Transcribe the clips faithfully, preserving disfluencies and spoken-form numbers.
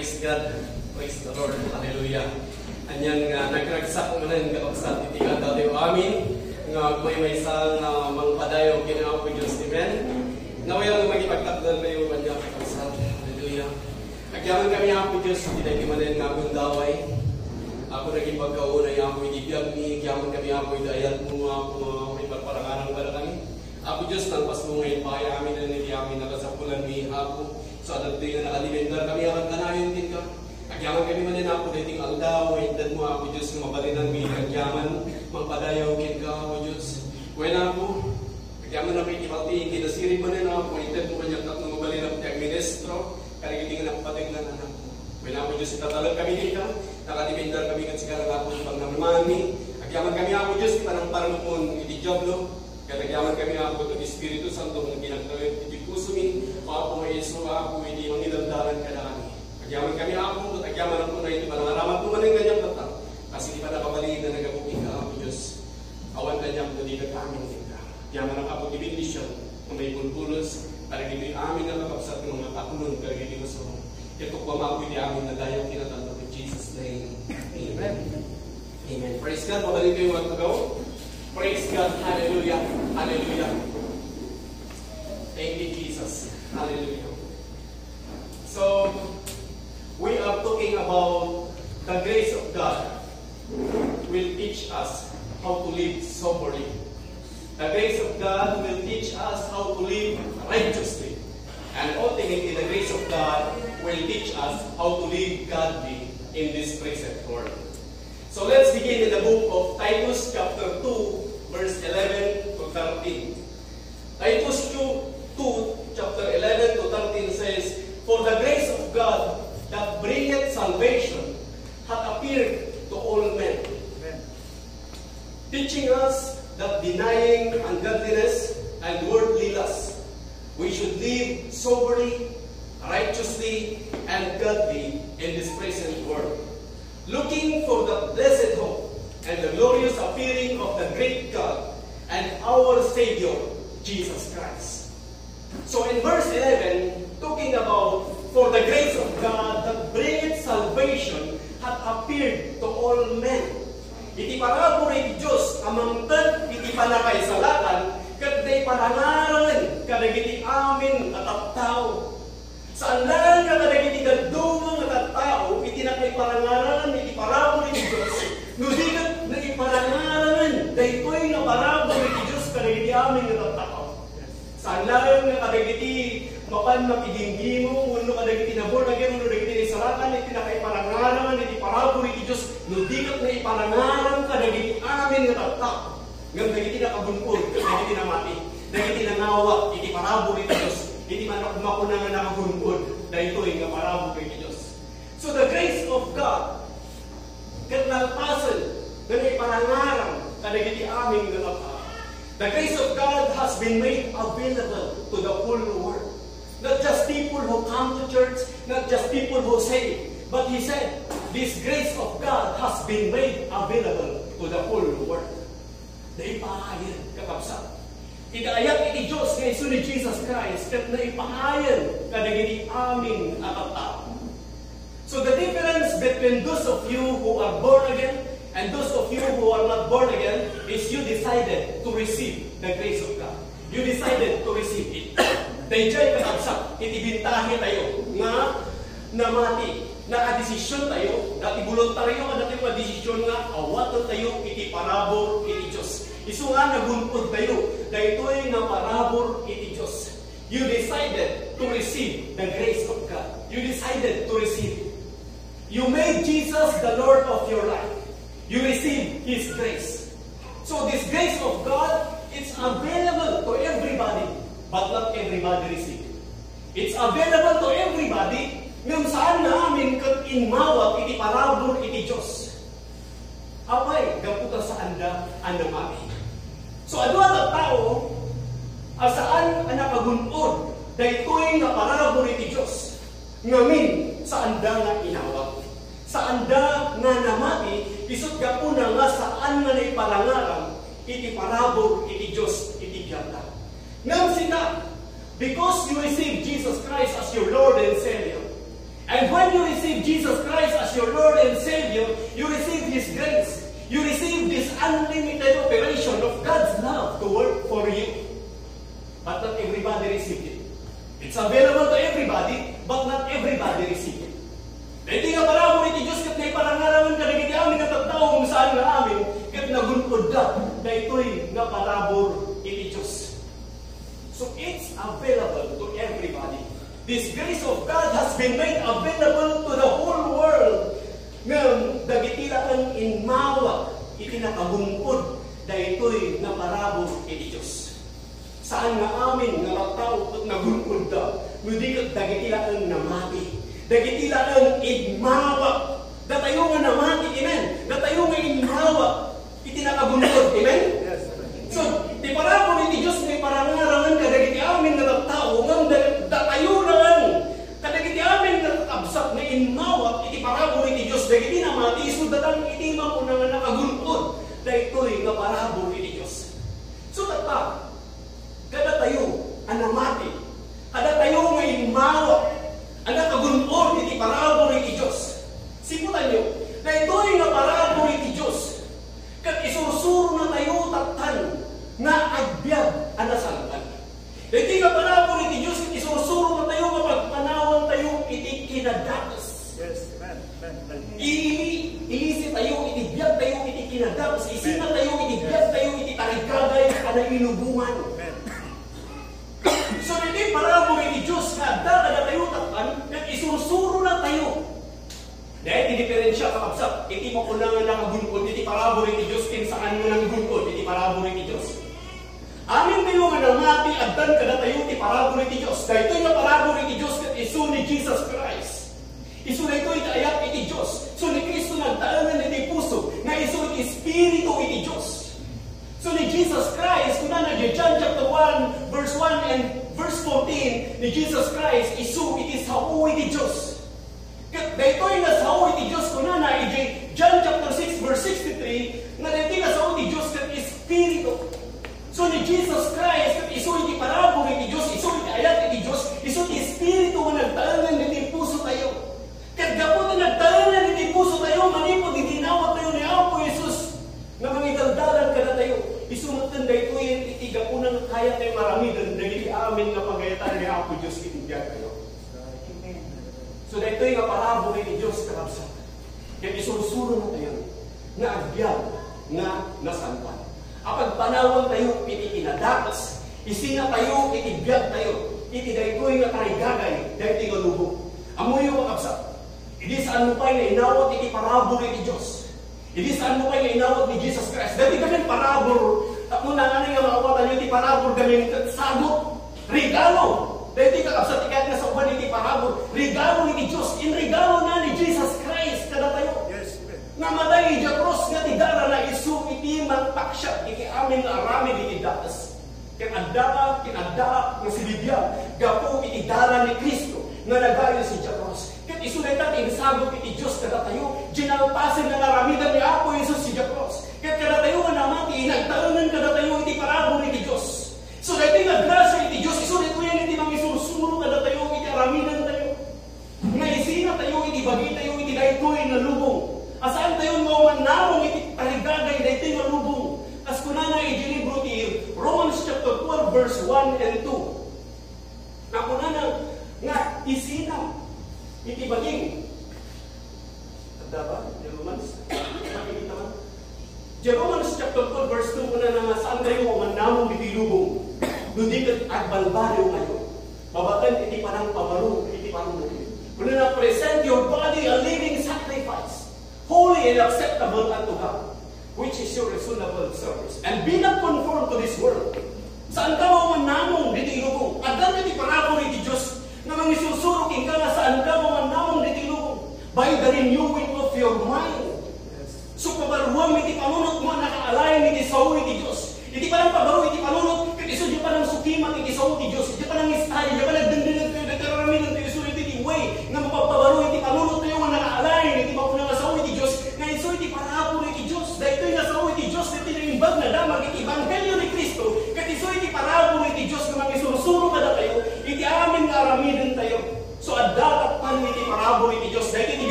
Praise God. Praise the Lord. Hallelujah. Anyang uh, nagragsak mo na yung kapagsa titigan dati o amin nga may may sal na mangpadayo kinawa po Diyos. Amen. Naway lang magipagtatlan na yung kanya kapagsa. Hallelujah. Agyaman kami nga po Diyos, hindi na kimanin nga akong daway. Ako naging pagkauna yung ako inibiyag ni, agyaman kami ako idayat mo ako may parparanganang pala kami. Ako Diyos, nangpas mo ngayon pa kaya amin na hindi amin nakasapulan ni ako. So adat din na nakalimentar kami akan kanayon din ka. Agyaman kami manin ako dating aldaw, hindan mo ako Diyos nga mabalinan mi agyaman, magpadayaw kin ka ako Diyos. When ako, agyaman na may kipati, kinasiri manin ako, hindan mo kanyang tatlong mabalinan ang ministro, karigiting na pating na anak ko. When ako Diyos, itatalag kami din ka, nakalimentar kami kan sigara ako pag namani. Agyaman kami ako Diyos, kita ng paramupon, iti joblo. Kaya nagyaman kami ako ng Espiritu Santo ng ginagtawid, hindi puso mi, ako may iso ako, hindi mangilandaran ka na kami. Nagyaman kami ako, nagyaman ako na ito, manangaraman ko man ang ganyang batang, kasi di pa nakabaliin na nagabuking ka ako, Diyos. Awan na niya kung hindi ka kami ka. Nagyaman ang ako, di bendisyon, kung may pulpulos, para hindi amin na kakapsat ng mga takulong, para hindi masarong. Ito po ako, hindi amin na dayaw kinatanto in Jesus' name. Amen. Amen. Praise God, mabalik kayo mga tagaw. Praise God. Hallelujah. Hallelujah. Thank you, Jesus. Hallelujah. So, we are talking about the grace of God will teach us how to live soberly. The grace of God will teach us how to live righteously. And ultimately, the grace of God will teach us how to live godly in this present world. So let's begin in the book of Titus chapter two, verse eleven to thirteen. Titus two, chapter eleven to thirteen says, For the grace of God that bringeth salvation hath appeared to all men, Amen. Teaching us that denying ungodliness and worldly lust, we should live soberly, righteously, and godly in this present world, looking for the blessed hope and the glorious appearing of the great God and our Savior, Jesus Christ. So in verse eleven, talking about, For the grace of God that bringeth salvation hath appeared to all men. Iti parabor iti Diyos, amangtad iti panakaisalatan, kat day panangaran, kadagiti amin at at tao. Saan lang ka kadagiti gadumang at at tao, iti nakaiparangaran, iti parabor iti Diyos. Nudigat na iparangaran, daytoy nga parabor iti Diyos, kadagiti amin at at tao. Saan lang nga kadagiti mapan makiginggimo, uno kadagiti nabor na gano'n, uno kadagiti isalatan, iti nakaiparangaran, iti parabor iti Diyos. Nudigat na iparangaran, kadagiti amin at at tao. Ngam dagiti nakabungkod, dagiti namati, dagiti nangawa, iti parabor iti Diyos. Iti manakumako na nga nakabungkod, dahil nga parabor iti Diyos. So the grace of God, kat nalpasan, na iparangaran, kadagiti aming nga. The grace of God has been made available to the whole world. Not just people who come to church, not just people who say, but He said, this grace of God has been made available to the whole world. Naipahayan, kakapsat. Idayat iti Diyos nga iso ni Jesus Christ, kat naipahayan kadagiti amin at at tao. So the difference between those of you who are born again and those of you who are not born again is you decided to receive the grace of God. You decided to receive it. Dayjay kakabsak, itibintahin tayo nga namati, nakadesisyon tayo, dati voluntaryo nga dati mga desisyon nga, awatan tayo, iti parabor, iti Diyos. Isu nga nagunpod tayo, daytoy nga parabor, iti Diyos. You decided to receive the grace of God. You decided to receive it. You made Jesus the Lord of your life. You receive His grace. So this grace of God, it's available to everybody, but not everybody receive it. It's available to everybody, ngam saan namin kat inmawat iti parabor iti Diyos. Apay, gaputa sa anda, andang amin. So ano at tao, asaan ang nakagunod, daytoy nga parabor iti Diyos, ngamin sa anda nga inawat. Sa anda nga namati, isot gapuna nga saan nga naipalangaran, iti parabor iti Diyos, iti biyata. Ngam sina, because you receive Jesus Christ as your Lord and Savior, and when you receive receive Jesus Christ as your Lord and Savior, you receive His grace. You receive this unlimited operation of God's love to work for you. But not everybody received it. It's available to everybody, but not everybody received it. Dahil nga para mo iti Diyos kat na iparangaraman ka na giti amin na tagtao kung saan nga amin kat nagunpod ka na ito'y nga parabor iti Diyos. So it's available to everybody. This grace of God has been made available to the whole world. Ngayon, dagitilaan in mawak iti nakagunpod na ito'y nga parabor iti Diyos. Saan nga amin nga magtao at nagunpod da, hindi ka dagitilaan na mati. Dagitilaan igmawak. Datayo nga na mati, amen? Datayo nga igmawak. Iti nakagunpod, amen? Yes. So, di parabor iti Diyos may parangarangan ka dagiti amin nga magtao, nga datayo na lang. Kadagiti amin nga absak na igmawak, iti parabor iti Diyos, dagiti na mati, so datang iti mapuna nga nakagunpod, da ito'y nga parabor iti Diyos. So, tata, kada tayo, anamati, kada tayo nga imawak, ang nakagunpod, iti parabor iti Diyos. Simulan nyo, na ito'y nga parabor iti Diyos, kat isursuro na tayo taktan, nga agbyag ang nasalpan. Iti nga parabor iti Diyos, kat isursuro na tayo, nga pagpanawan tayo, iti kinadakas. Yes, amen, amen. Iisi tayo, iti biyag tayo, iti kinadakas. Isina tayo, iti biyag tayo, iti tarigagay, kada inubungan. So, hindi parabor iti Diyos nga da kada tayo takpan, at isursuro na tayo. Dahil diferensya ka absak, iti mo kunangan nakagunpod, iti parabor iti Diyos, kinsaan mo nang gunpod, iti parabor iti Diyos. Amin tayo nga namati, agdan kada tayo, iti parabor iti Diyos. Dahil ito yung parabor iti Diyos, kat iso ni Jesus Christ. Iso na ito iti ayat iti Diyos. So ni Kristo nagdaanan iti puso, na iso iti Espiritu iti Diyos. So ni Jesus Christ, kung na John chapter one, verse one and verse fourteen, ni Jesus Christ, isu iti sao iti Diyos. Kat dahito yung nasao iti Diyos, kung na na, John chapter six, verse sixty-three, na dahito yung nasao iti Diyos, kat Espiritu. So ni Jesus Christ, kat isu iti parabor iti Diyos, isu iti ayat iti Diyos, isu iti Espiritu nga nagdaanan iti puso tayo. Kat gapon na nagdaanan iti puso tayo, manipod iti inawat tayo ni Apo Jesus, nga mangidaldalan ka na tayo. Isunod na ito yung itigapunan kaya tayo marami doon dahil amin na pagayatan ni Apo Diyos itindihan kayo. So dahito yung parabor ni Diyos kakabsa. Kaya isursuro na tayo na agyan na nasanpan. Apag panawang tayo iti kinadakas, isina tayo iti biyag tayo, iti dahito yung karigagay, dahito yung lubog. Amoy yung kakabsa. Hindi saan mo pa yung inawat iti parabor ni Diyos. Hindi saan mo kayo inawat ni Jesus Christ. Dati gamin parabor. Tapos na nga nga makawatan nyo, iti parabor gamin sagot. Regalo. Dati kakabsat ikat na sa uban iti parabor. Regalo ni Diyos. In regalo na ni Jesus Christ. Kada tayo. Yes. Namatay iti cross nga tigara na isu iti magpaksyak. Iti amin na arami iti datas. Kinadaka, kinadaka, nga si Libya. Gapo iti dara ni Kristo. Nga nagayo si Jacros. Kat isunay natin, sagot iti Diyos kada tayo, ginalpasin na naramidan ni Apo Jesus si Jacros. Kat kada tayo nga namati, nagtaanan kada tayo iti parabor iti Diyos. So dahil nga grasya iti Diyos, isunay ko yan iti mga isusuro kada tayo, iti aramidan tayo. Nga isina tayo, iti bagi tayo, iti daytoy na lubong. Asaan tayo nga manamong iti taligagay, daytoy na lubong. As kunana iti libro ti Romans chapter twelve, verse one and two. Na kunana, nga isina iti baging. Tanda ba? Romans? Makikita ba? Romans chapter twelve verse two na nga saan kayo manamong iti lubong. Dundi kat agbalbariw kayo. Babatan iti parang pabaro, iti parang lubong. Kuna na present your body a living sacrifice, holy and acceptable unto God, which is your reasonable service. And be not conformed to this world. Saan ka mo manamong iti lubong? Agad iti parabor iti Diyos na mga isusurok ka nga saan ka mamanamang ditilong by the renewing of your mind. Yes. So pabaruang iti panunot mo nakaalay iti sao iti Diyos. Iti parang pabaru iti panunot, kat iso di parang sukiman iti sao iti Diyos. Iti parang istay, di pa nagdendinag kayo, nagkararamin iti iso iti way, nga mapapabaru iti panunot kayo nga nakaalay iti mapunang nga sao iti Diyos, nga iso iti parapur iti Diyos. Dahil ito'y nga sao iti Diyos, iti naimbag na damag iti Ebanghelyo ni Kristo, kat iso iti parapur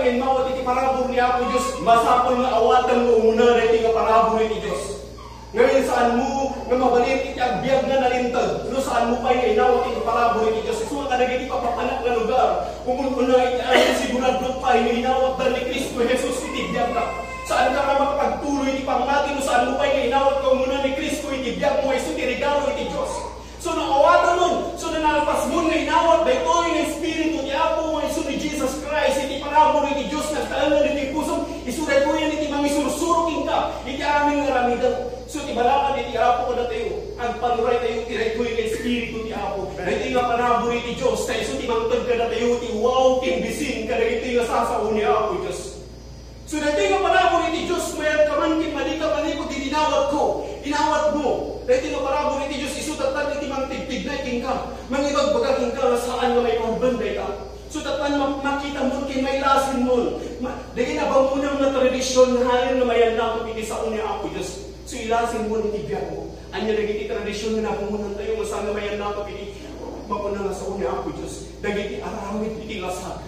ngayon mawat iti parabor ni Apo Diyos, masapol nga awatan mo umuna na iti nga parabor iti Diyos. Ngayon saan mo nga mabalit iti agbyag nga nalintag, no saan mo pa nga inawat iti parabor iti Diyos. Isu nga naging ipapapanak na lugar, umununa iti ayon sigurado pa nga inawat na ni Kristo Jesus iti biyag ka. Saan ka nga makapagtuloy iti pamati, no saan mo pa nga inawat ka umuna ni Kristo iti biyag mo, isu iti regalo iti Diyos. So naawatan nun, so nanalpas mo nga inawat, daytoy nga Espiritu ni Apo nga isu ni Jesus Christ, iti parabor iti Diyos, nagtaanan iti pusong, isu daytoy iti mangisursuruking ka, iti aming ngaramidan. So iti balakan iti Apo ko na tayo, ang panuray tayo, iti daytoy nga Espiritu ni Apo, daytoy nga parabor iti Diyos, tayo isu ti mangtag ka na tayo, iti wow, timbisin ka na iti nga sasao ni Apo Diyos. So daytoy nga parabor iti Diyos, mayat ka man, kimadika manipod, itinawat ko, inawat mo, daytoy nga parabor iti Diyos, isu tatan iti mangtigtig na iking ka, mangibagbagaking ka, saan nga may pagbanday ka. So tatan makita mo, kin may lasin mo, dahil na ba munang na tradisyon, halin na mayan na ito, iti saon ni Apo Diyos. So ilasin mo, itibiyag mo, anya nagiti tradisyon na napungunan tayo, saan nga mayan na ito, iti mapunang na saon ni Apo Diyos. Dagiti aramid iti lasag.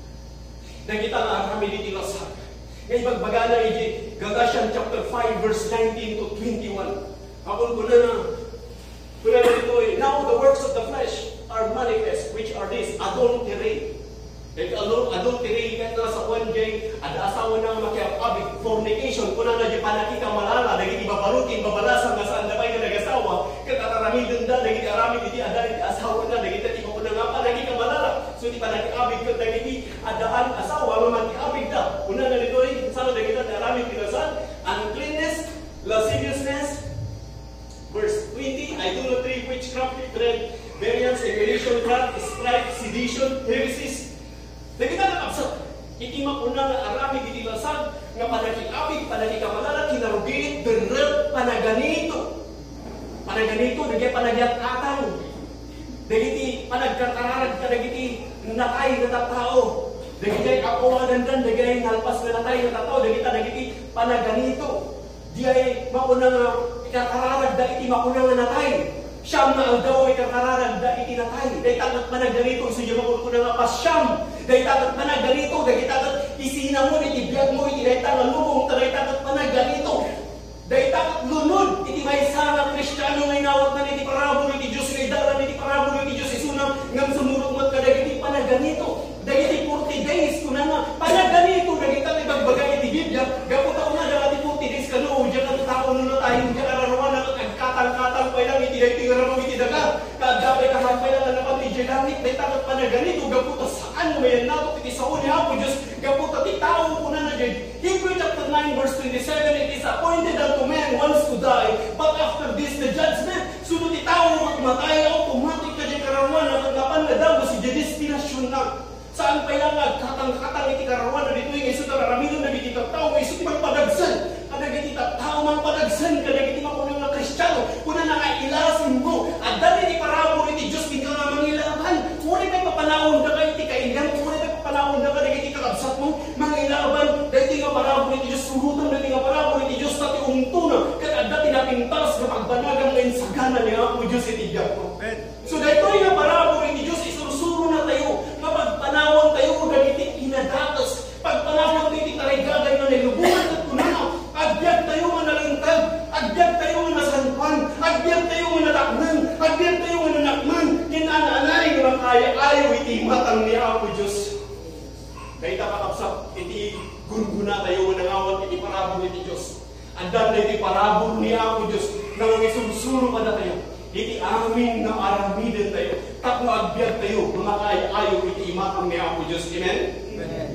Dagiti aramid iti lasag. Ngayon bagbagana iti Galatians chapter five verse nineteen to twenty-one. Apon ko na na, kuna na ito eh, now the works of the flesh are manifest, which are this, adultery. Like adultery, kahit na sa one day, ada asawa na makiapabig, fornication, kuna na di panakita malala, naging ibabarukin, babalasan na saan na ba'y na nag-asawa, kataramidin na, naging aramid, iti ada, iti asawa na, naging tati mo na nga pa, naging malala. So di panakiabig ka, naging adaan asawa, mamakiabig na. Una na nito eh, sana naging tati aramid, kinasan, uncleanness, lasciviousness, verse twenty, idolatry, witchcraft, hatred, variance, emulation, wrath, strife, sedition, heresies. Nagita na kapsat, iti mapuna nga arami, iti lasag, nga panakiabig, panakikamalala, kinarugilit, derep, panaganito. Panaganito, nagyay panagyat-atang. Dagiti panagkakararag ka, dagiti natay na tatao. Dagiti apawagan dan, dagiti nalpas na natay na tatao, dagiti dagiti panaganito. Diyay mapuna nga ikakararag da iti mapuna nga natay. Siyam na aldaw ay kakararag da iti natay. Dahil tagat managganito, iso dyan mapuna nga pas siyam. Dahil tagat managganito, dahil tagat isina mo, iti biyag mo, iti dahil tagat lumong, dahil tagat managganito. Dahil tagat lunod, iti may sana Kristiyano ngay nawat na iti parabol, iti Diyos ngay daran, iti parabol, iti Diyos isunang ngam sumurot mat ka, dahil iti panagganito. Dahil iti forty days, kuna nga, panagganito, dahil tagat ibagbagay iti Biblia, gaputa na, dahil iti forty days ka no, dyan ang tao na tayo, dyan araruan na katang-katang pa lang, iti dahil tingaraw, iti daga, kadapay kahagpay lang, naman iti dyanamit, dahil tagat panagganito, gaputa saan mayan nato, iti saon ni Apo Diyos, gaputa ti tao kuna na dyan. Hebrews chapter nine verse twenty-seven, it is appointed unto man once to die, but after this the judgment. Sunod ti tao magmatay, automatic ka dyan karawan, nagkapan na daw, si destinasyon na. Saan pa lang katang-katang iti karawan na dito yung iso na ramilo na iti tao, may iso ti magpadagsan. Kada iti tao magpadagsan, kada iti mapunang na Kristiyano, kuna na kailasin mo. At dali iti parabor iti Diyos, hindi ka nga mangilaban. Muna may papanahon na ka iti kailan, muna may papanahon na ka iti kakabsat mo, mangilaban. Dahil iti nga parabor iti Diyos, surutan na iti nga parabor iti Diyos, tati umtuna, kada dati napintas, kapagbanagang ngayon sagana ni Apo Diyos iti diyak mo. So dahil ito nga parabor iti Diyos, isursuro na tayo, mapagpanawang tayo, ganiti inadatos, pagpanawang tayo iti tarigagay na nilubungan at kunano, agbyag tayo nga nalintag, agbyag tayo nga nasanpan, agbyag tayo nga nataknan, agbyag tayo nga nanakman, kinananay nga makaya-ayaw iti matang ni Apo Diyos. Dahil tapakapsap, iti gunguna tayo nga nangawat iti parabol iti Diyos. Andan na iti parabol ni Apo Diyos, nang isursuro pa na tayo. Iti amin na aramidin tayo, tapno agbyag tayo, makaya-ayaw iti matang ni Apo Diyos. Amen? Amen.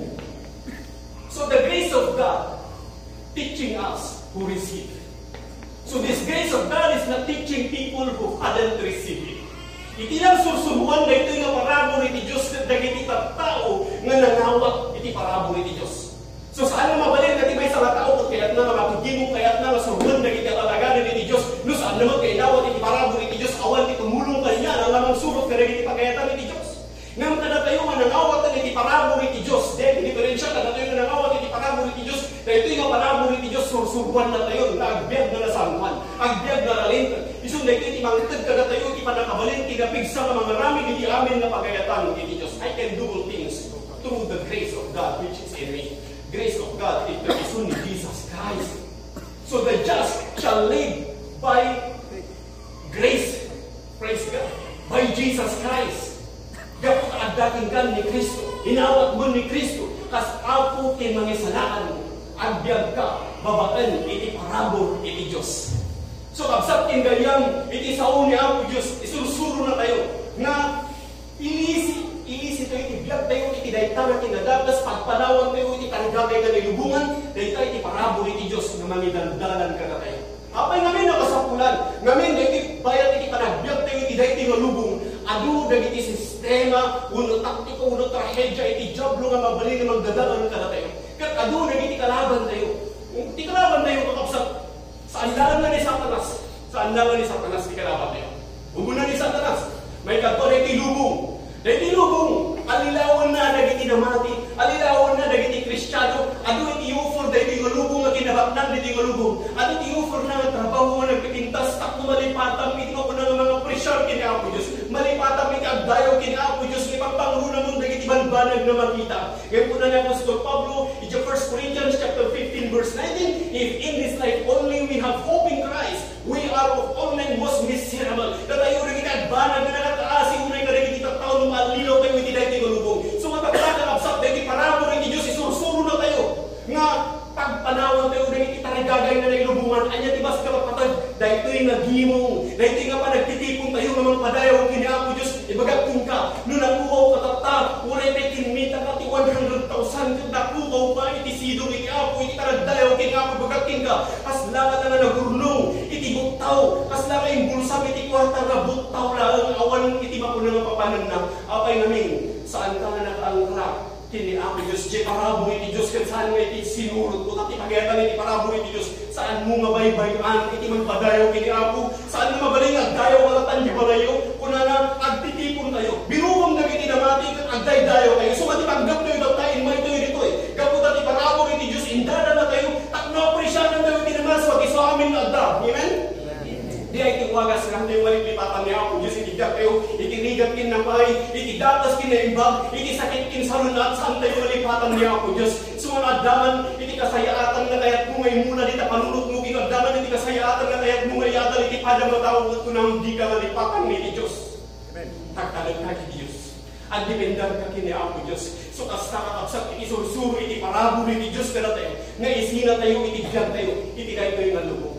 So the grace of God teaching us who receive. So this grace of God is not teaching people who hadn't received it. Iti lang sursumuan na ito yung parabol iti Diyos na dagiti tao nga nangawat iti parabol iti Diyos. So saan na mabalin na may sa tao kung kaya't na makikimong kaya't na surban na iti alaganan iti Diyos. No saan naman kainawat iti parabol iti Diyos awan iti tumulong kanya ang lamang surot ka rin iti pagkayatan iti Diyos. Ngam kada tayo nga nangawat iti parabol iti Diyos. Then diferensya kada tayo nga nangawat iti parabol iti Diyos. Dahil ito yung parabol iti Diyos sursurban na tayo na agbyag na nasanguan. Agbyag na nalintag. Isun na ito iti mangitag kada tayo iti panakabalin tinapigsa ka mga rami iti amin na pagkayatan iti Diyos. I can do all things to through the grace of God which is in me. Grace of God, it is only Jesus Christ. So the just shall live by grace. Praise God. By Jesus Christ. Gapot agdating kan ni Kristo. Inawat mo ni Kristo. Kas apo kin mangisalaan mo. Agbyag ka. Babaan iti parabor iti Diyos. So kabsat kin gayam iti sao ni Apo Diyos. Isurusuro na tayo. Nga inisi Iisi tayo iti biag tayo iti dayta na kinadagas, pagpanawan tayo iti kanagagay ka nilubungan, dayta iti parabol iti Diyos na mangidaldalan ka na tayo. Apay ngamin nakasapulan, ngamin iti bayat iti panagbiag tayo iti dayti nga lubong, adu dagiti sistema, uno taktiko, uno trahedya, iti jablo nga mabali na magdadalan ka na tayo. Kat adu dagiti kalaban tayo. Iti kalaban tayo kakapsat, saan lang na ni Satanas? Saan lang ni Satanas iti kalaban tayo? Ubunan ni Satanas, may katore iti lubong. Dahil tinubong, alilawan na dagiti namati, alilawan na dagiti Kristiyano, ado iti ufor dahil tingalubong na kinabaknan dahil tingalubong, ado iti ufor na nga trabaho nga nagpipintas, takmo malipatang iti ko na nga mga presyar kini Apo Diyos, malipatang iti agdayo kini Apo Diyos, ipagpangrunan mong dagiti banbanag na makita. Ngayon po na ni Apostol Pablo, in First Corinthians chapter fifteen verse nineteen, if in this life only we have hope in Christ, we are of all men most miserable. Katayo rin agbanag na nakataasi, unay ka rin iti taon malilaw tayo iti dahi tingalubong. So matapalakan absat dahi parabor iti Diyos, isursuro na tayo. Nga pagpanawan tayo rin iti tarigagay na nailubungan, anya tibas ka mapatag, dahi ito'y nagimong, dahi ito'y nga pa nagtitipong tayo nga mga padayaw kini Apo Diyos, ibagating ka, nung nakuhaw katata, unay tayo kinmita ka ti one hundred thousand, nakuhaw pa iti sidong iti Apo, iti taragdayaw kini Apo, ibagating ka, as langat na nagurnong, iti buktaw, as langat yung bulsam iti kwarta na buktaw lang, awan iti mapunang papanan na, apay namin, saan ka na nakaangkla, kini Apo Diyos, di parabor iti Diyos, kan saan nga iti sinurot ko, tati pagayatan iti parabor iti Diyos, saan mo nga baybayan, iti magpadayaw kini Apo, saan nga magaling agdayaw kalatan di balayo, kuna na agtitipon tayo, binubong na iti namati, agday-dayaw kayo, so matipanggap tayo daw tayo, may tayo dito eh, kapot ati parabor iti Diyos, indada na tayo, takno presyanan tayo iti namas, wag iso amin na agda, amen? Di ay tiwagas lang tayo malipipatan ni Apo Diyos, itigak kayo, itinigat kin na may, itidatas kin na imbag, itisakit kin sa lunat, saan tayo malipatan ni Apo Diyos. Sumanadaman, iti kasayaatan na kayat mo ngay muna, dita panunot mo, ginagdaman, iti kasayaatan na kayat mo ngay yadal, iti padang matawag at kunang di ka malipatan ni Diyos. Amen. Tagtalag ka ki Diyos. Ang dipendar ka kin ni Apo Diyos. So kasta kakapsat, iti sursuro, iti parabor, iti Diyos ka na tayo, nga isina tayo, iti biyag tayo, iti kayo tayo nga lubong.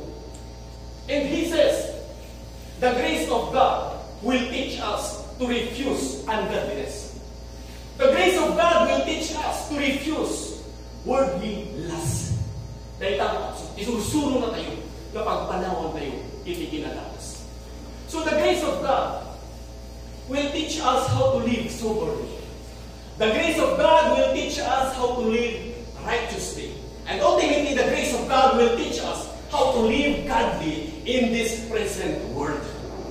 And he says, the grace of God will teach us to refuse ungodliness. The grace of God will teach us to refuse worldly lust. Dahil tapos, isursuro na tayo na pagpanawan tayo, iti kinadatas. So the grace of God will teach us how to live soberly. The grace of God will teach us how to live righteously. And ultimately, the grace of God will teach us how to live godly in this present world.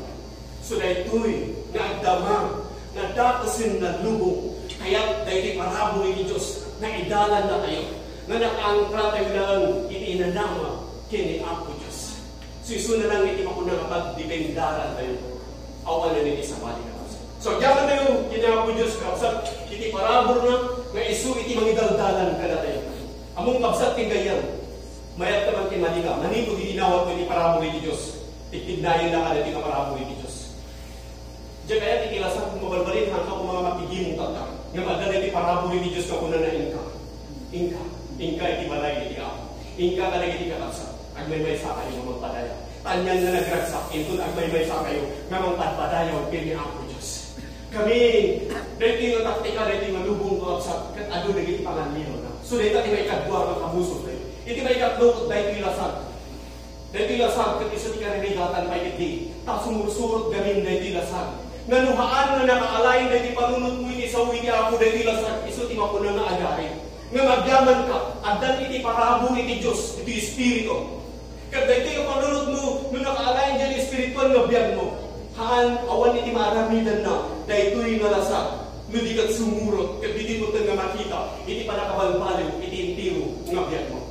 So dahito'y nagdama, nadakasin na lubong, kaya dahito'y parabol ni Diyos, na idalan na tayo, na nakaangkla tayo lang itinanama kini Apo Diyos. So iso na lang iti makunang pagdipendaran tayo, awan na niti sa bali ka. So diyan tayo kini Apo Diyos, kapsat, iti parabol na, nga iso iti mangidaldalan ka na tayo. Among kapsat tinggayan, mayat naman kinmali ka, manito dininawat mo iti parabol ni Diyos, itignayin na ka na iti parabol ni Diyos. Diyan kaya tikilasan kung mabalbalin hanggang kung mga mapigimong tatang, nga madala iti parabol ni Diyos ka kuna na inka. Inka, inka iti balay iti Apo. Inka ka na iti kakapsat, agmay-may sa kayo nga magpadaya. Tanyan na nagragsak, intun agmay-may sa kayo nga magpadaya o kini Apo Diyos. Kami, dahil nga taktika, dahil nga lubong kakapsat, kat ado na iti panganliyo na. So dahil iti may kadwa ng kabusot tayo. Iti may katlong dahil tilasag. Dahil tilasag, kat iso ti karirigatan pa iti. Tapos sumursurot gamin dahil tilasag. Nanuhaan na nakaalay dahil ti panunot mo iti sa uwi ni Apo dahil tilasag. Iso ti mapuna na agarin. Nga magyaman ka, adan iti parabol iti Diyos, iti Espiritu. Kat dahil ti panunot mo, nung nakaalay dahil espiritual nga biyag mo. Haan, awan iti maramidan na, dahil ito'y nga lasag. Nung di kat sumurot, kat di mo nga makita, iti panakabalbaliw, iti intiro nga biyag mo.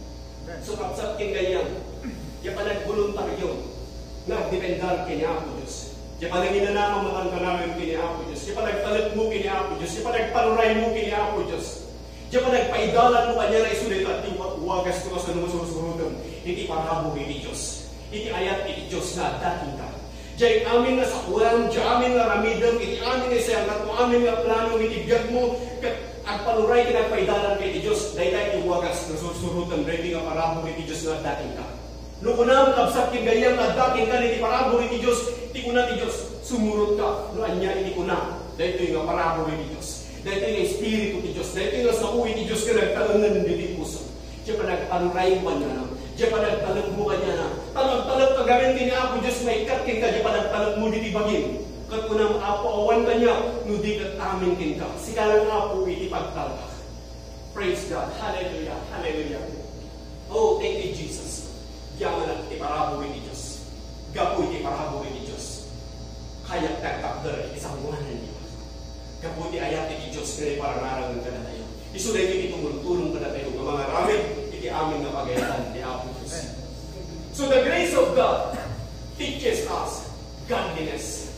So kapsat king ganyan, yung panagboluntaryo, nagdependar kanya Apo Diyos. Di pa nanginanamang matang namin kini Apo Diyos. Di pa nagtalit mo kini Apo Diyos. Di pa nagpanuray mo kini Apo Diyos. Di pa nagpaidalan mo kanya na isulit at di wagas ko sa numusurusurutan. Iti parabo iti Diyos. Iti ayat iti Diyos na dating ka. Diyan amin na sa ulam, diyan amin na ramidam, iti amin na sayang at amin na plano, iti biyag mo, at panuray kinagpaidalan kay iti Diyos. Dahil tayo iwagas na susurutan, ready nga parabo iti Diyos na dating ka. Lukunam, kabsak kigayang na dating ka, iti parabo iti Diyos, iti kuna iti Diyos, sumurot ka, luan niya iti kuna. Dahil ito yung parabo iti Diyos. Dahil ito yung espiritu iti Diyos. Dahil ito yung sa uwi iti Diyos ka nagtalangan iti puso. Diyan pa nagpanuray mo niya na. Diyan pa nagtalag mo kanya na. Talag-talag ka gamin din niya ako, Diyos may kat kin ka. Diyan pa nagtalag mo diti bagin. Kat ko nang apo awan kanya, nudi kat amin kin ka. Sikalang apo iti pagtalak. Praise God. Hallelujah. Hallelujah. Oh, thank you, Jesus. Diyan na iti parabo iti Diyos. Gapo iti parabo iti Diyos. Kayak kagkakdar isang wanan niya. Gapo iti ayat iti Diyos kaya para narangan ka na tayo. Isuday iti tumulong ka na tayo. Mga ramit, iti amin na pagayatan ni Apo Diyos. So the grace of God teaches us godliness.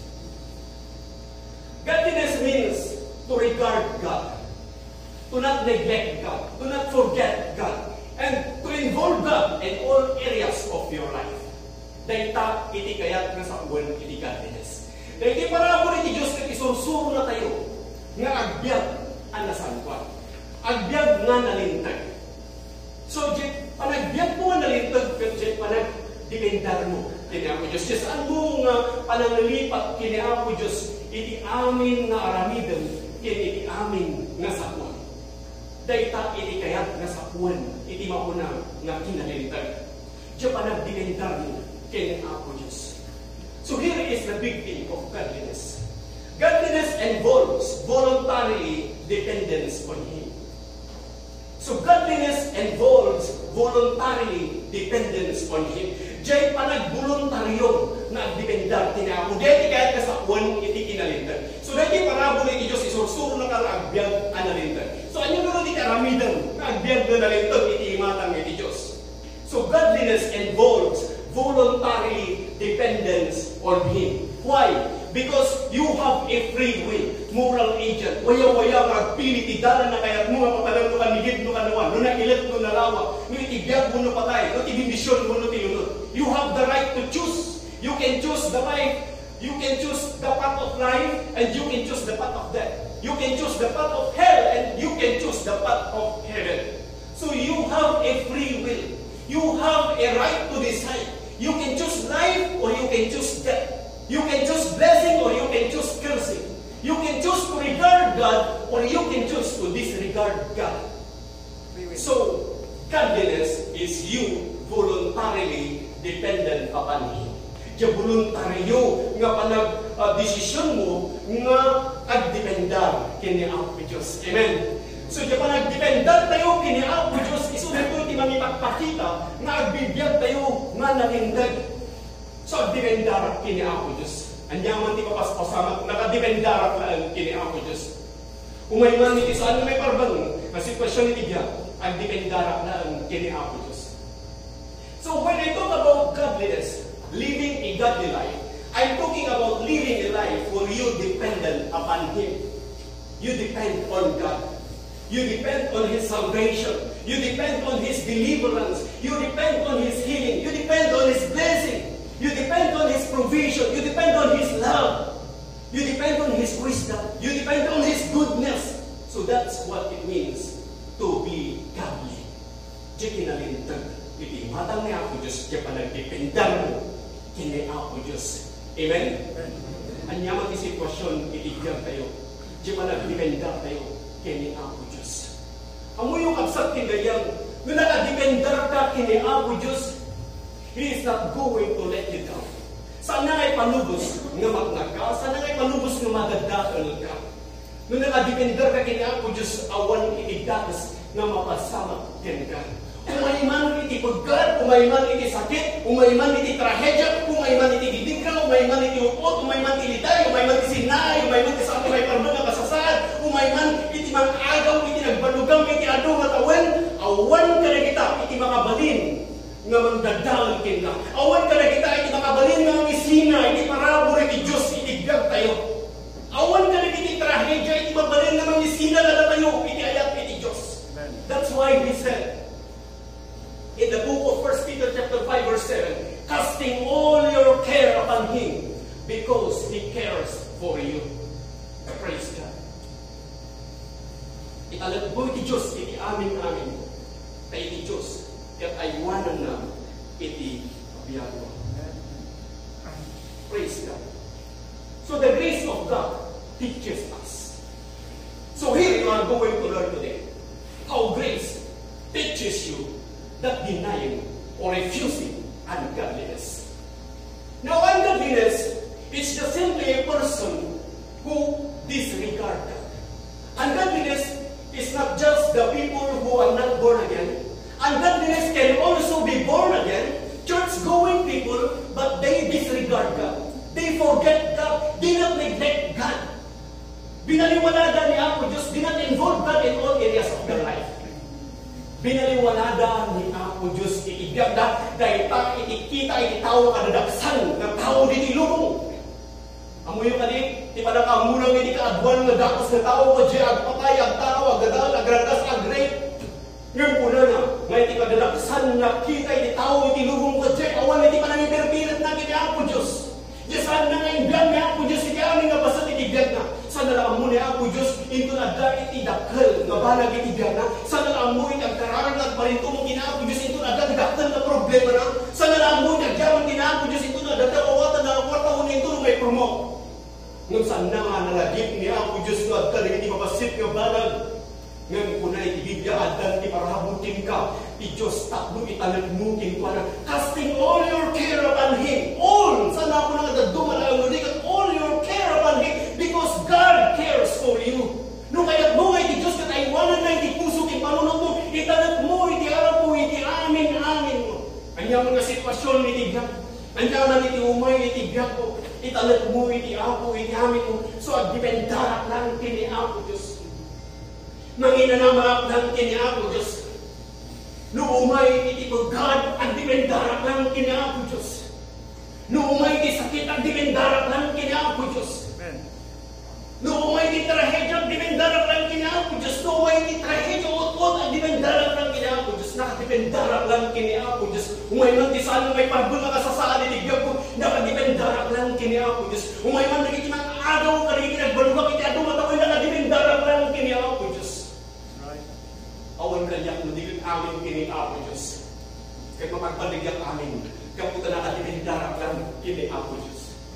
Godliness means to regard God, to not neglect God, to not forget God, and to involve God in all areas of your life. Dahil ta, iti kayat nga sa uwan, iti godliness. Dahil iti parabol iti Diyos, iti sursuro na tayo, nga agbyag ang nasantuan. Agbyag nga nalintag. So, Jit, panagbiyak mo nga nalintag, pero Jit, panagdipendar mo. Kini Apo Diyos. Diyos, saan mo nga pananglipat kini Apo Diyos, iti amin nga aramidam, kini iti amin nga sapuan. Dahil ta, iti kayat nga sapuan, iti mauna nga kinalintag. Diyan panagdipendar mo, kini Apo Diyos. So, here is the big thing of godliness. Godliness involves voluntary dependence on Him. So godliness involves voluntary dependence on Him. Diyay pa nagboluntaryo na agdipendar tinako. Diyay kahit kasakuan iti kinalintag. So dahil parabol iti Diyos isursuro na kalagbyag analintag. So anyo naman iti karamidan na agbyag na nalintag iti imatang iti Diyos. So godliness involves voluntary dependence on Him. Why? Because you have a free will, moral agent. Waya-waya magpili ti dalan na kayat mo nga patalang no kanigid no kanawan, no nailit no nalawa, no itibiyag mo no patay, no tibindisyon mo no tilunod. You have the right to choose. You can choose the life, you can choose the path of life, and you can choose the path of death. You can choose the path of hell, and you can choose the path of heaven. So you have a free will. You have a right to decide. You can choose life or you can choose death. You can choose blessing or you can choose cursing. You can choose to regard God or you can choose to disregard God. So, godliness is you voluntarily dependent upon Him. Diya voluntaryo nga panag-desisyon uh, mo nga agdependar kini Apo Diyos. Amen. So, diya panagdependar tayo kini Apo Diyos, iso na ito iti mangipagpakita nga agbibiyag tayo nga nalindag. So, agdependar kini Apo Diyos. Anyaman ti papaspasamat, nakadependar lang kini Apo Diyos. Umayman iti saan may parbang, ang sitwasyon iti diya, agdependar lang kini Apo Diyos. So, when I talk about godliness, living a godly life, I'm talking about living a life where you dependent upon Him. You depend on God. You depend on His salvation. You depend on His deliverance. You depend on His healing. You depend on His blessing. You depend on His provision. You depend on His love. You depend on His wisdom. You depend on His goodness. So that's what it means to be godly. Diya kinalintag. Iti matang ni Apo Diyos. Diya panagdependar mo kini Apo Diyos. Amen? Anyaman ti sitwasyon itigyan tayo. Diya panagdependar tayo kini Apo Diyos. Amo yung kapsat kagayang nung nakadependar ka kini Apo Diyos, He is not going to let you down. Sana ngay panubos nga magnaga, sana ngay panubos nga magadakal ka. Nung nakadependar ka kini Apo Diyos, awan itidakas nga mapasama ken ka. Umayman iti pagkat, umayman iti sakit, umayman iti trahedya, umayman iti didingka, umayman iti upot, umayman iti liday, umayman iti sinay, umayman iti sa may parban nga kasasad, umayman iti mga agaw, iti nagbalugang, iti ado nga tawen, awan ka na kita, iti mga balin, nga magdadalan kin ka. Awan ka na kita iti makabalin nga ang isina, iti parabor iti Diyos, iti gag tayo. Awan ka na iti trahedya, iti mabalin nga ang isina na tayo, iti ayat iti Diyos. That's why he said, in the book of First Peter chapter five verse seven, casting all your care upon Him, because He cares for you. Praise God. Italag mo iti Diyos, iti amin-amin. Kaya iti Diyos, kat aywanan na iti abiyado. Praise God. So the grace of God teaches us. So here you are going to learn today how grace teaches you that denying or refusing ungodliness. Now, ungodliness is just simply a person who disregards God. Ungodliness is not just the people who are not born again. Ungodliness can also be born again, church-going people, but they disregard God. They forget God. They not neglect God. Binaliwalada ni Apo Diyos, they not involve God in all areas of their life. Binaliwalada ni Apo Diyos itigyak na dahil ta itikita ititaw kadadaksan ng tao diti lubong. Amuyo ka di, di pa nakamunang hindi ka adwan nga dakas na tao ko diya agpatay, agtao, agdadal, agrandas, agrate. Ngayon po na na, nga iti kadadaksan na kita ititaw itilubong ko diya, awan iti pa nangiberpirat na kiti Apo Diyos. Diyasan na nga inggan ni Apo Diyos, iti amin nga basat itigyak na. Sana lang mo ni Apo Diyos, into na da iti dakal, nga balag itigyak na. Sana lang mo iti agkararang at parinto mong kinapo Diyos, into na da dakal na problema na. Sana lang mo iti agyaman kinapo Diyos, into na da kawatan na kwarta mo na ito may promote. Ngayon saan na nga nalagip ni Apo Diyos nga at talaga iti mapasit nga balag. Ngayon po na iti Biblia adan ti parahabutin ka. Ti Diyos takbo itanagmukin ko na casting all your care upon Him. All! Sana ako na kadaduma na ang ulikat. All your care upon Him because God cares for you. Nung kaya mo nga iti Diyos kataiwanan na iti puso iti panunod mo. Itanag mo iti arap mo iti amin-amin mo. Anyaman nga sitwasyon iti biyak. Anyaman iti umay iti biyak mo. Itanag mo iti apo iti amin mo. So agdipendarak lang kini Apo Diyos. Manginanamak lang kini Apo Diyos. No umay iti pagkad, ang dimendarak lang kini Apo Diyos. No umay iti sakit, ang dimendarak lang kini Apo Diyos. No umay iti trahedya, ang dimendarak lang kini Apo Diyos. No umay iti trahedya, ut-ut, ang dimendarak lang kini Apo Diyos. Nakadimendarak lang kini Apo Diyos. Umay man ti saan may parbul na kasasaan itigag ko, nakadimendarak lang kini Apo Diyos. Umay man nagiti mga agaw, karigi nagbalubak iti ado matakoy, nakadimendarak lang kini Apo Diyos. Awan kanyak mo digit amin kini Apo Diyos. Kaya mapagbaligyak amin, kaputa na kadimendarak lang kini Apo Diyos.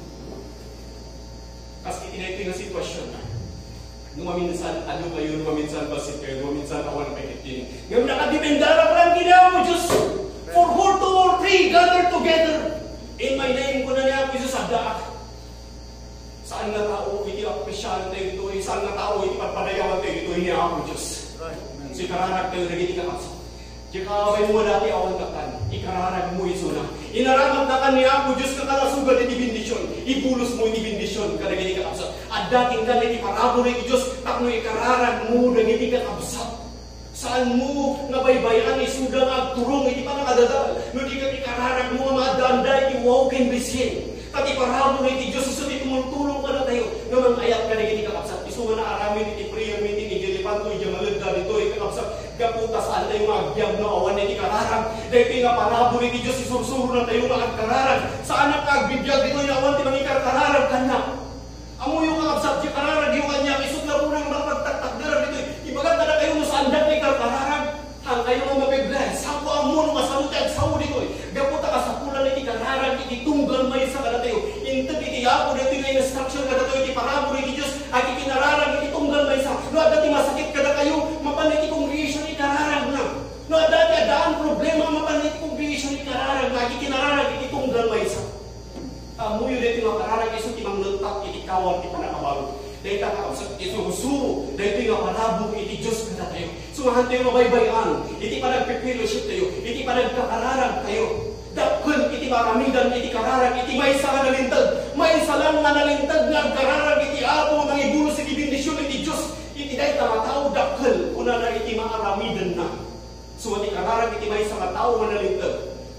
Kasi itinay ito yung sitwasyon. Nung maminsan, ano kayo, nung maminsan basit kayo, nung maminsan awan pakitin. Ngayon nakadimendarak lang kini Apo Diyos. For four, two, or three, gather together. In my name ko na niya Apo Diyos sa daak. Saan na tao, iti apresyahan tayo ito, saan na tao, iti pagpadayawan tayo ito, ini Apo Diyos. So ikararag tayo na giti kakapsa. Ikaway mo dati awan kakan. Ikararag mo iso na. Inaramat na kan ni Apo Diyos na kalasugan iti bindisyon. Ibulos mo iti bindisyon kada giti kakapsa. At dating ka na iti parabol iti Diyos, takno ikararag mo na giti kakapsa. Saan mo nabaybayan isudang agturong iti panakadadal. No di ka ikararag mo mga danda iti walking bisin. Pati parabol iti Diyos iso iti tumultulong ka na tayo. Naman ayat ka na giti kakapsa. Iso nga na aramin iti prayer meeting iti lipanto iti malagda dito iti kakapsa. Kaputa saan tayo maagyab na awan iti kararag. Dahil nga parabol iti Diyos isursuro na tayo nga agkararag. Saan na kaagbibiyag dito yung awan ti mangikar kararag ka na. Amo yung kakapsa ti kararag yung kanya isot na po na yung mapagtaktakdaran dito. Ibagat na na kayo sa andak ni kararag. Ang kayo nga mabibless. Sako amun masalutag sawo dito. Kaputa ka sa pulan iti kararag iti tunggal may sa kada tayo. Intag iti apo dito yung instruction kada tayo iti parabol iti Diyos. At ikinararag iti tunggal may sa. No at dati masakit kada kayo mapanit iti congregation ikararag na. No at dati adaan problema mapanit iti congregation ikararag na. Ikinararag iti tunggal may sa. Amuyo dito nga kararag iso ti mangletak iti kawal ti panakabalo. Dahil kakapsat isusuro, dahil nga parabog iti Diyos kada tayo. Sumahan tayo mabaybayan, iti pa nagpipilosip tayo, iti pa nagkakararag tayo. Dakul iti maramidan, iti kararag, iti may isa nga nalintag, may isa lang nga nalintag nga kararag, iti apo, nang ibulos iti bindisyon iti Diyos, iti dahil tamatao dakul, una na iti maaramidan na. So iti kararag, iti may isa nga tao nga nalintag,